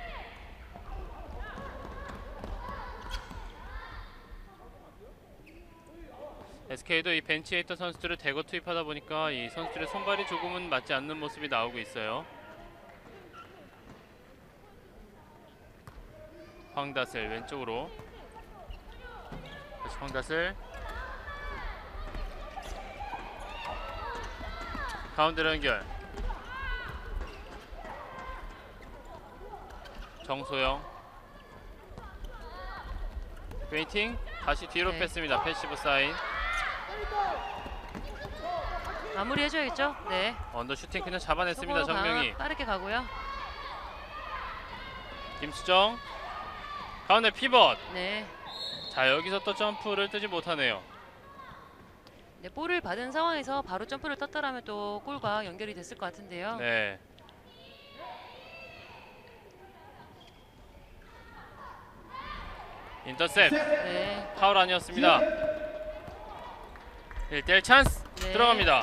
에스케이도 이 벤치에 있던 선수들을 대거 투입하다 보니까 이 선수들의 손발이 조금은 맞지 않는 모습이 나오고 있어요. 황다슬 왼쪽으로. 다시 황다슬. 가운데로 연결. 정소영. 페인팅. 다시 뒤로 네. 뺐습니다. 패시브 사인. 마무리 해줘야겠죠? 네. 언더 슈팅 그냥 잡아냈습니다. 속으로 정명희. 가- 빠르게 가고요. 김수정. 가운데 피벗. 네. 자, 여기서 또 점프를 뜨지 못하네요. 네, 볼을 받은 상황에서 바로 점프를 떴더라면 또 골과 연결이 됐을 것 같은데요. 네. 인터셉. 네. 파울 아니었습니다. 일 대 일 찬스. 네. 들어갑니다.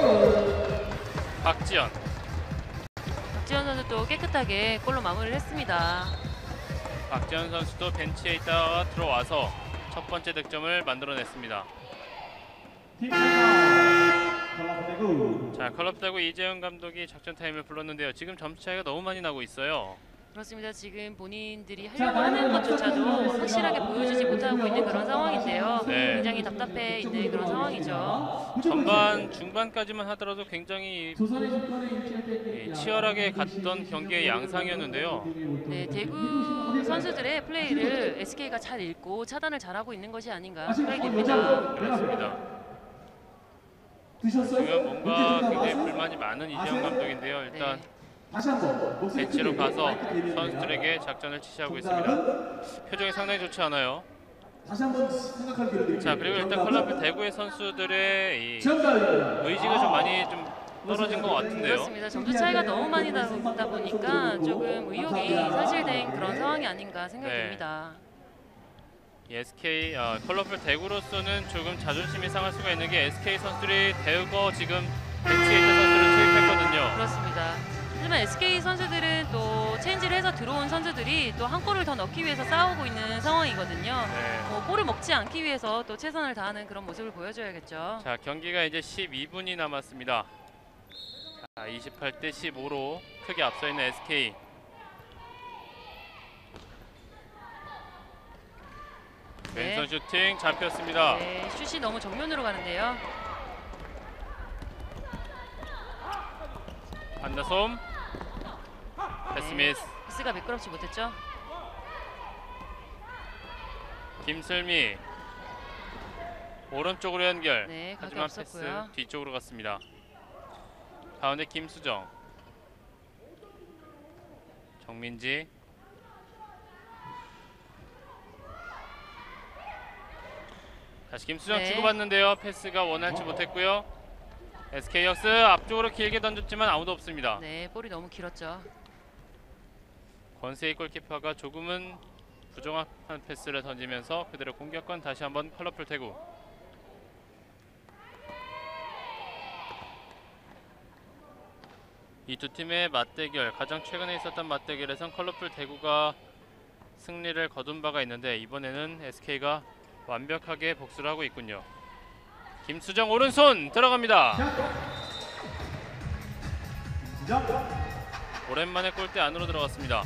박지연. 박지현 선수 또 깨끗하게 골로 마무리를 했습니다. 박지연 선수도 벤치에 있다가 들어와서 첫 번째 득점을 만들어냈습니다. 팀 컬러풀 대구. 자, 컬러풀 대구 이재영 감독이 작전 타임을 불렀는데요. 지금 점수 차이가 너무 많이 나고 있어요. 그렇습니다. 지금 본인들이 하려고 하는 것조차도 확실하게 보여주지 못하고 있는 그런 상황인데요. 네. 굉장히 답답해 있는 그런 상황이죠. 전반 중반까지만 하더라도 굉장히 조선의 주권을 인치할 때 이 치열하게 갔던 경기의 양상이었는데요. 네, 대구 선수들의 플레이를 에스케이가 잘 읽고 차단을 잘하고 있는 것이 아닌가 생각이 듭니다. 그렇습니다. 드셨어요? 지금 뭔가 굉장히 불만이 많은 이재영 감독인데요. 일단 네. 다시 한번 목소리 벤치로 크게 가서 마이크 대비해드립니다. 선수들에게 작전을 지시하고 있습니다. 표정이 상당히 좋지 않아요. 다시 한번 생각할 기회를 드릴게요. 자, 그리고 일단 컬러풀 대구의 선수들의 이 정답입니다. 의지가 좀 많이 좀 떨어진 것 같은데요. 그렇습니다. 점수 차이가 너무 많이 나다 보니까 조금 의욕이 사실된 그런 상황이 아닌가 생각이 네. 듭니다. 이 에스케이 어, 컬러풀 대구로서는 조금 자존심이 상할 수가 있는 게 에스케이 선수들이 대거 지금 벤치에 있는 선수를 투입했거든요. 그렇습니다. 하지만 에스케이 선수들은 또 체인지를 해서 들어온 선수들이 선수들이 또 한 골을 더 넣기 위해서 싸우고 있는 상황이거든요. 네. 뭐 골을 먹지 않기 위해서 또 최선을 다하는 그런 모습을 보여줘야겠죠. 자, 경기가 이제 십이 분이 남았습니다. 자, 이십팔 대 십오로 크게 앞서 있는 에스케이. 네. 왼손 슈팅 잡혔습니다. 네, 슛이 너무 정면으로 가는데요. 한나솜 패스 네. 미스. 패스가 매끄럽지 못했죠. 김슬미 오른쪽으로 연결. 네, 각이 하지만 없었고요. 패스 뒤쪽으로 갔습니다. 가운데 김수정, 정민지, 다시 김수정 네. 주고받는데요. 패스가 원활치 못했고요. 에스케이 역스 앞쪽으로 길게 던졌지만 아무도 없습니다. 네, 볼이 너무 길었죠. 권세희 골키퍼가 조금은 부정확한 패스를 던지면서 그대로 공격권 다시 한번 컬러풀 태구. 이 두 팀의 맞대결, 가장 최근에 있었던 맞대결에선 컬러풀 대구가 승리를 거둔 바가 있는데 이번에는 에스케이가 완벽하게 복수를 하고 있군요. 김수정 오른손 들어갑니다. 오랜만에 골대 안으로 들어갔습니다.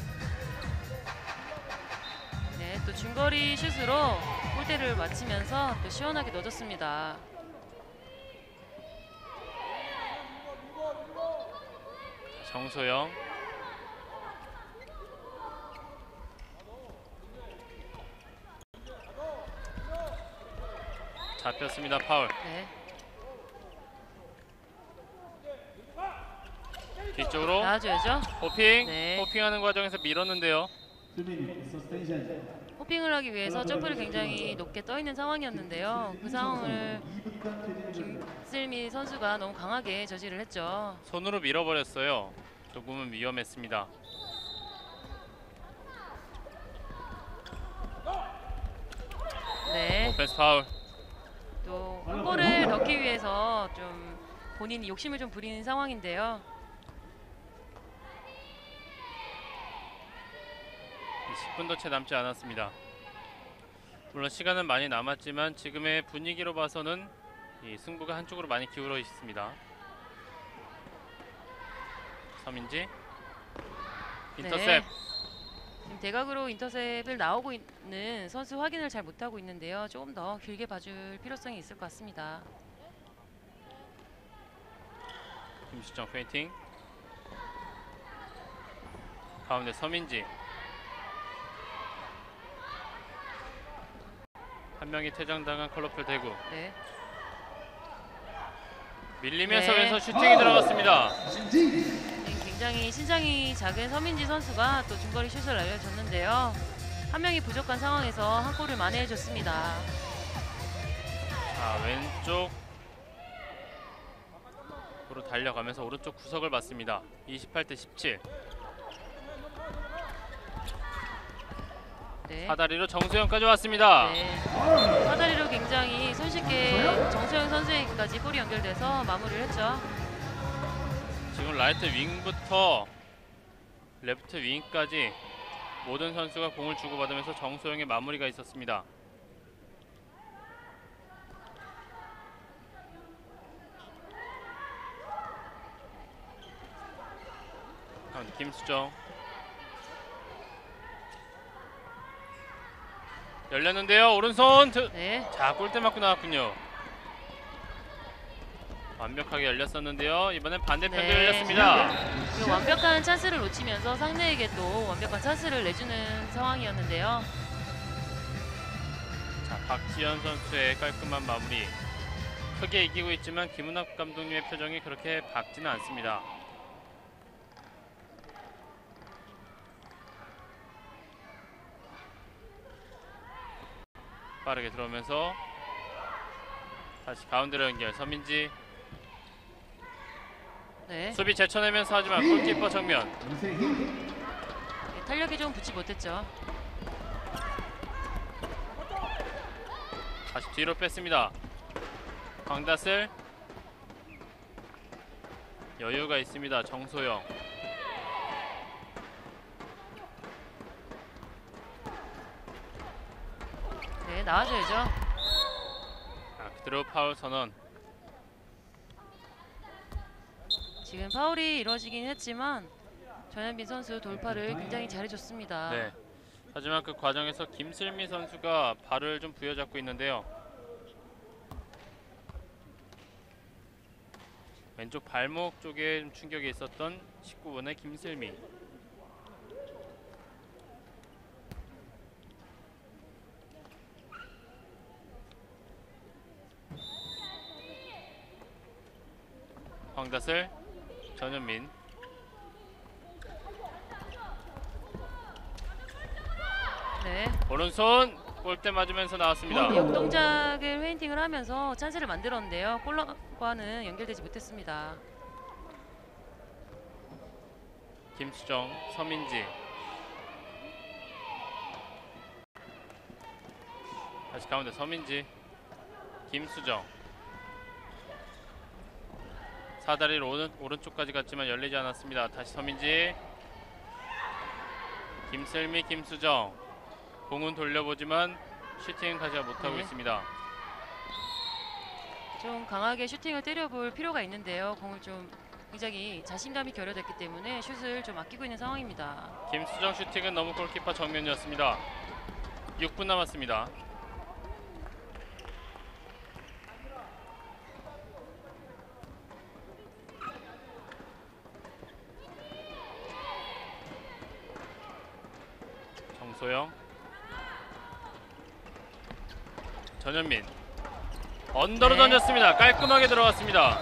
네, 또 중거리 슛으로 골대를 맞히면서 또 시원하게 넣어줬습니다. 정소영, 잡혔습니다. 파울. 네, 뒤쪽으로 나와줘야죠. 호핑. 네. 호핑하는 과정에서 밀었는데요. 수빈 서스펜션. 호핑을 하기 위해서 점프를 굉장히 높게 떠 있는 상황이었는데요. 그 상황을 김슬미 선수가 너무 강하게 저지를 했죠. 손으로 밀어버렸어요. 조금은 위험했습니다. 네, 오펜스 파울. 또 한 골을 넣기 위해서 좀 본인이 욕심을 좀 부리는 상황인데요. 십 분도 채 남지 않았습니다. 물론 시간은 많이 남았지만 지금의 분위기로 봐서는 이 승부가 한쪽으로 많이 기울어 있습니다. 서민지 인터셉. 네. 지금 대각으로 인터셉을 나오고 있는 선수 확인을 잘 못하고 있는데요. 조금 더 길게 봐줄 필요성이 있을 것 같습니다. 김수정 페인팅. 가운데 서민지. 한 명이 퇴장당한 컬러풀 대구. 네, 밀리면서 네. 왼손 슈팅이 들어갔습니다. 굉장히 신장이 작은 서민지 선수가 또 중거리 슛을 날려줬는데요. 한 명이 부족한 상황에서 한 골을 만회해줬습니다. 자, 왼쪽으로 달려가면서 오른쪽 구석을 봤습니다. 이십팔 대 십칠. 네. 사다리로 정수영까지 왔습니다. 네. 사다리로 굉장히 손쉽게 정수영 선수에게까지 볼이 연결돼서 마무리를 했죠. 지금 라이트 윙부터 레프트 윙까지 모든 선수가 공을 주고받으면서 정소영의 마무리가 있었습니다. 가운데 김수정. 열렸는데요. 오른손. 드... 네. 자, 골대 맞고 나왔군요. 완벽하게 열렸었는데요. 이번엔 반대편도 네. 열렸습니다. 그리고 완벽한 찬스를 놓치면서 상대에게 또 완벽한 찬스를 내주는 상황이었는데요. 자, 박지현 선수의 깔끔한 마무리. 크게 이기고 있지만 김은학 감독님의 표정이 그렇게 밝지는 않습니다. 빠르게 들어오면서 다시 가운데로 연결. 서민지. 네. 수비 제쳐내면서 하지만 골키퍼 정면. 네, 탄력이 좀 붙지 못했죠. 다시 뒤로 뺐습니다. 광다슬. 여유가 있습니다. 정소영. 네, 나와줘야죠. 자, 그대로 파울 선언. 지금 파울이 이루어지긴 했지만 전현빈 선수 돌파를 굉장히 잘해줬습니다. 네. 하지만 그 과정에서 김슬미 선수가 발을 좀 부여잡고 있는데요. 왼쪽 발목 쪽에 좀 충격이 있었던 십구 번의 김슬미. 황다슬, 전현민. 네. 오른손 골대 맞으면서 나왔습니다. 역동작을 페인팅을 하면서 찬스를 만들었는데요. 골과는 연결되지 못했습니다. 김수정, 서민지. 다시 가운데 서민지, 김수정. 사다리로 오른, 오른쪽까지 갔지만 열리지 않았습니다. 다시 서민지, 김슬미, 김수정. 공은 돌려보지만 슈팅은 가지 못하고 네. 있습니다. 좀 강하게 슈팅을 때려볼 필요가 있는데요. 공을 좀 굉장히 자신감이 결여됐기 때문에 슛을 좀 아끼고 있는 상황입니다. 김수정 슈팅은 너무 골키퍼 정면이었습니다. 육 분 남았습니다. 정소영, 전현민. 언더로 네. 던졌습니다. 깔끔하게 들어갔습니다.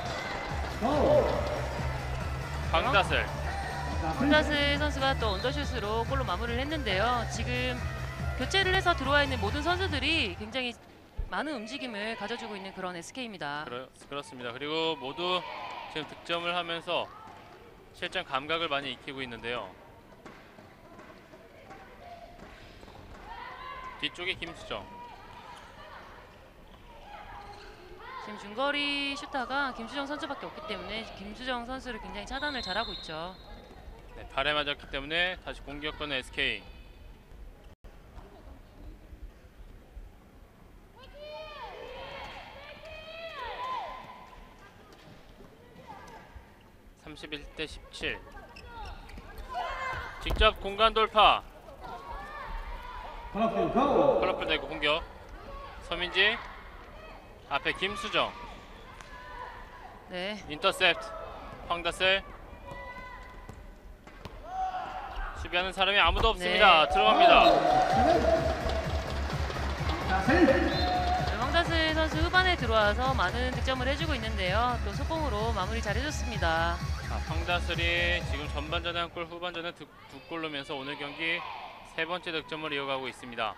황다슬. 황다슬 선수가 또 언더슛으로 골로 마무리를 했는데요. 지금 교체를 해서 들어와 있는 모든 선수들이 굉장히 많은 움직임을 가져주고 있는 그런 에스케이입니다. 그렇, 그렇습니다. 그리고 모두 지금 득점을 하면서 실전 감각을 많이 익히고 있는데요. 뒤쪽에 김수정. 지금 중거리 슈터가 김수정 선수밖에 없기 때문에 김수정 선수를 굉장히 차단을 잘하고 있죠. 네, 발에 맞았기 때문에 다시 공격권 에스케이. 삼십일 대 십칠. 직접 공간 돌파. 컬러풀 대고 공격. 서민지. 앞에 김수정. 네. 인터셉트. 황다슬. 수비하는 사람이 아무도 없습니다. 네. 들어갑니다. 황다슬 선수 후반에 들어와서 많은 득점을 해주고 있는데요. 또 속공으로 마무리 잘해줬습니다. 자, 황다슬이 지금 전반전에 한 골, 후반전에 두, 두 골 넣으면서 오늘 경기 세 번째 득점을 이어가고 있습니다.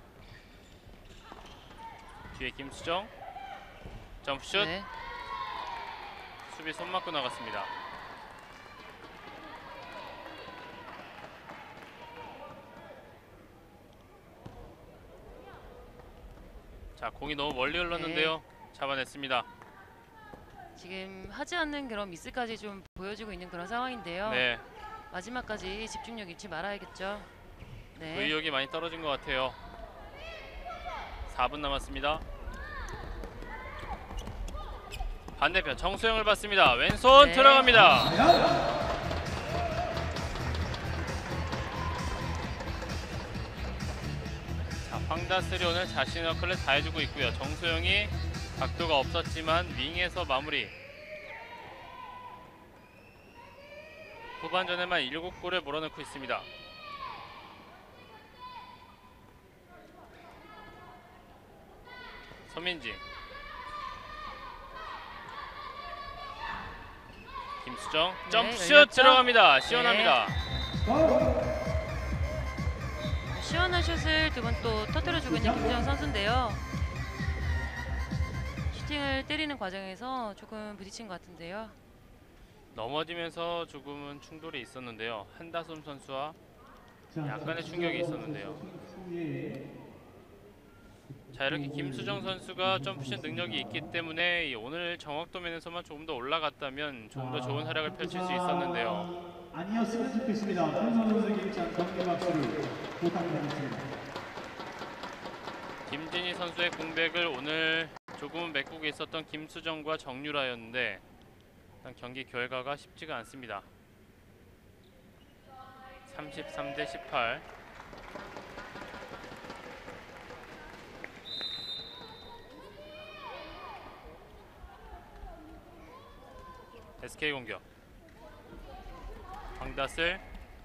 뒤에 김수정. 점프슛. 네. 수비 손 맞고 나갔습니다. 자, 공이 너무 멀리 흘렀는데요. 네. 잡아냈습니다. 지금 하지 않는 그런 미스까지 좀 보여주고 있는 그런 상황인데요. 네, 마지막까지 집중력 잃지 말아야겠죠. 네. 의욕이 많이 떨어진 것 같아요. 사 분 남았습니다. 반대편 정수영을 받습니다. 왼손 네. 들어갑니다. 자, 황다슬이 오늘 자신의 역할을 다 해주고 있고요. 정수영이 각도가 없었지만 윙에서 마무리. 후반전에만 일곱 골을 몰아넣고 있습니다. 서민지. 김수정. 네, 점프슛 열렸죠? 들어갑니다. 시원합니다. 시원한 슛을 두 번 또 터뜨려주고 있는 김수정 선수인데요. 슈팅을 때리는 과정에서 조금 부딪힌 것 같은데요. 넘어지면서 조금은 충돌이 있었는데요. 한다솜 선수와 약간의 충격이 있었는데요. 자, 이렇게 김수정 선수가 점프슛 능력이 있기 때문에 오늘 정확도 면에서만 조금 더 올라갔다면 조금 더 좋은 활약을 펼칠 수 있었는데요. 아니었으면 좋겠습니다. 손선수 선수에게 일단 경기 박수를 부탁드리겠습니다. 김진희 선수의 공백을 오늘 조금은 메꾸고 있었던 김수정과 정유라였는데 일단 경기 결과가 쉽지가 않습니다. 삼십삼 대 십팔. 에스케이 공격. 황다슬,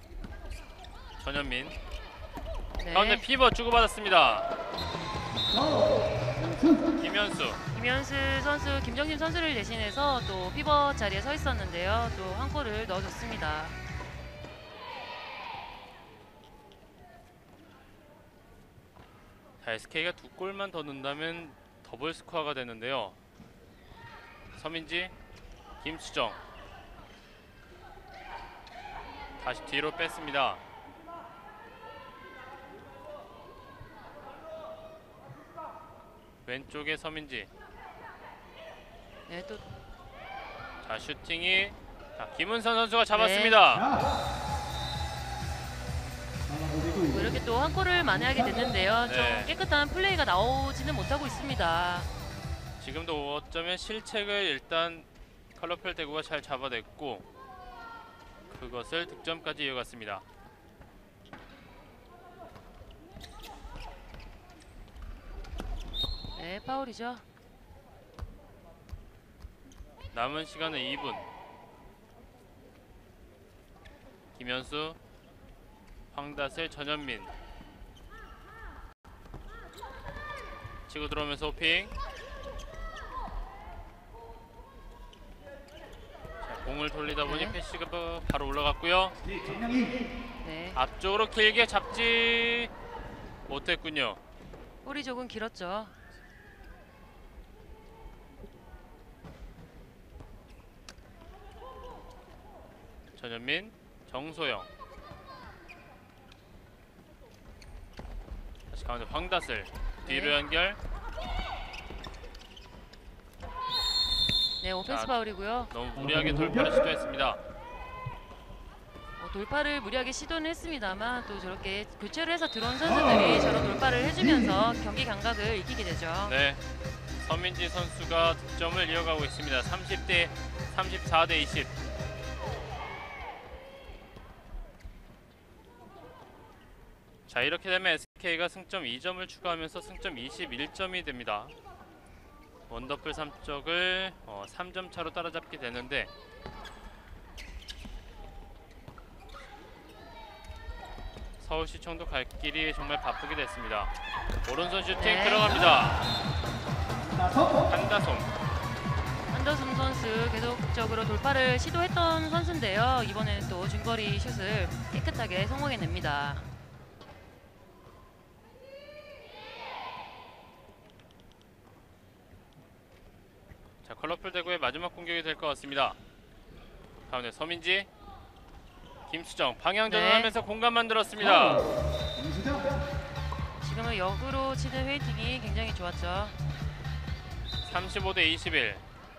전현민. 네. 가운데 피버 주고받았습니다. 김현수. 김현수 선수, 김정진 선수를 대신해서 또 피벗 자리에 서 있었는데요. 또 한 골을 넣어줬습니다. 자, 에스케이가 두 골만 더 넣는다면 더블 스코어가 되는데요. 서민지, 김수정. 다시 뒤로 뺐습니다. 왼쪽에 서민지. 네, 또 자, 슈팅이 자, 김은선 선수가 잡았습니다. 뭐 이렇게 또 한 골을 만회하게 됐는데요. 네. 좀 깨끗한 플레이가 나오지는 못하고 있습니다. 지금도 어쩌면 실책을 일단 컬러풀 대구가 잘 잡아냈고 그것을 득점까지 이어갔습니다. 네, 파울이죠. 남은 시간은 이 분. 김현수, 황다슬, 전현민. 치고 들어오면서 호핑. 자, 공을 돌리다 보니 네. 패시가 바로 올라갔고요. 네, 앞쪽으로 길게 잡지 못했군요. 볼이 조금 길었죠. 전현민, 정소영. 다시 가운데 황다슬. 뒤로 네. 연결. 네, 오펜스 자, 파울이고요. 너무 무리하게 돌파를 시도했습니다. 어, 돌파를 무리하게 시도는 했습니다만 또 저렇게 교체를 해서 들어온 선수들이 저런 돌파를 해주면서 경기 감각을 익히게 되죠. 네, 서민지 선수가 득점을 이어가고 있습니다. 삼십 대 삼십사 대 이십. 자, 이렇게 되면 에스케이가 승점 이 점을 추가하면서 승점 이십일 점이 됩니다. 원더풀 삼 쪽을 어, 삼 점 차로 따라잡게 되는데 서울시청도 갈 길이 정말 바쁘게 됐습니다. 오른손 슈팅 네. 들어갑니다. 한다솜. 한더숨 선수 계속적으로 돌파를 시도했던 선수인데요. 이번에는 또 중거리 슛을 깨끗하게 성공해냅니다. 자, 컬러풀 대구의 마지막 공격이 될 것 같습니다. 가운데 서민지, 김수정 방향 전환하면서 네. 공간 만들었습니다. 지금은 역으로 치는 웨이팅이 굉장히 좋았죠. 삼십오 대 이십일.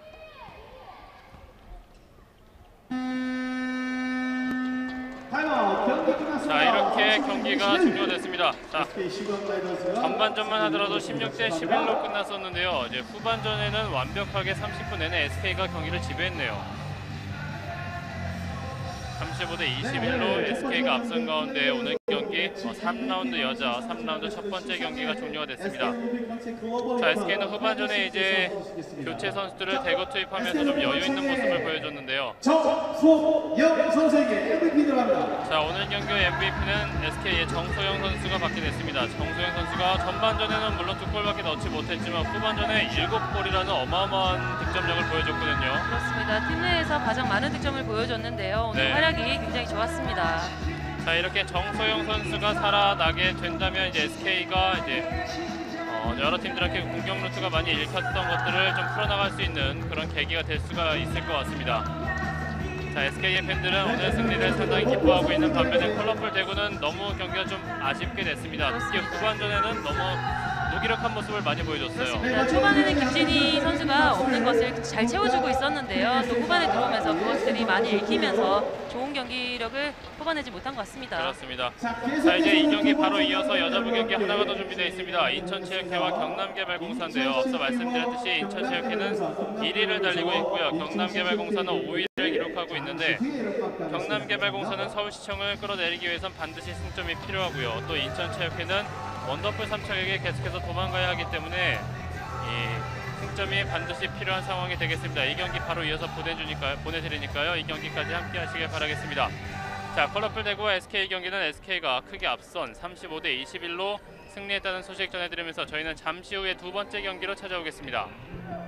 자, 이렇게 경기가 종료됐습니다. 자, 전반전만 하더라도 십육 대 십일로 끝났었는데요. 이제 후반전에는 완벽하게 삼십 분 내내 에스케이가 경기를 지배했네요. 삼십오 대 이십일로 에스케이가 앞선 가운데 오늘 경기 어, 삼 라운드 여자 삼 라운드 첫 번째 경기가 종료가 됐습니다. 자, 에스케이는 후반전에 이제 교체 선수들을 대거 투입하면서 좀 여유 있는 모습을 보여줬는데요. 정소영 선수에게 엠브이피 들어갑니다. 자, 오늘 경기 엠브이피는 에스케이의 정소영 선수가 받게 됐습니다. 정소영 선수가 전반전에는 물론 두 골밖에 넣지 못했지만 후반전에 일곱 골이라는 어마어마한 득점력을 보여줬거든요. 그렇습니다. 팀 내에서 가장 많은 득점을 보여줬는데요. 오늘 네. 활약이 굉장히 좋았습니다. 자, 이렇게 정소영 선수가 살아나게 된다면 이제 에스케이가 이제 어, 여러 팀들한테 공격 루트가 많이 읽혔던 것들을 좀 풀어나갈 수 있는 그런 계기가 될 수가 있을 것 같습니다. 자, 에스케이의 팬들은 오늘 승리를 상당히 기뻐하고 있는 반면에 컬러풀 대구는 너무 경기가 좀 아쉽게 됐습니다. 특히 후반전에는 너무 무기력한 모습을 많이 보여줬어요. 그렇습니다. 초반에는 김진희 선수가 없는 것을 잘 채워주고 있었는데요. 또 후반에 들어오면서 그것들이 많이 읽히면서 좋은 경기력을 뽑아내지 못한 것 같습니다. 그렇습니다. 자, 이제 이 경기 바로 이어서 여자부 경기 하나가 더 준비되어 있습니다. 인천체육회와 경남개발공사인데요. 앞서 말씀드렸듯이 인천체육회는 일 위를 달리고 있고요. 경남개발공사는 오 위를 기록하고 있는데 경남개발공사는 서울시청을 끌어내리기 위해선 반드시 승점이 필요하고요. 또 인천체육회는 원더풀 삼척에게 계속해서 도망가야 하기 때문에 이 승점이 반드시 필요한 상황이 되겠습니다. 이 경기 바로 이어서 보내주니까, 보내드리니까요. 이 경기까지 함께 하시길 바라겠습니다. 자, 컬러풀 대구와 에스케이 경기는 에스케이가 크게 앞선 삼십오 대 이십일로 승리했다는 소식 전해드리면서 저희는 잠시 후에 두 번째 경기로 찾아오겠습니다.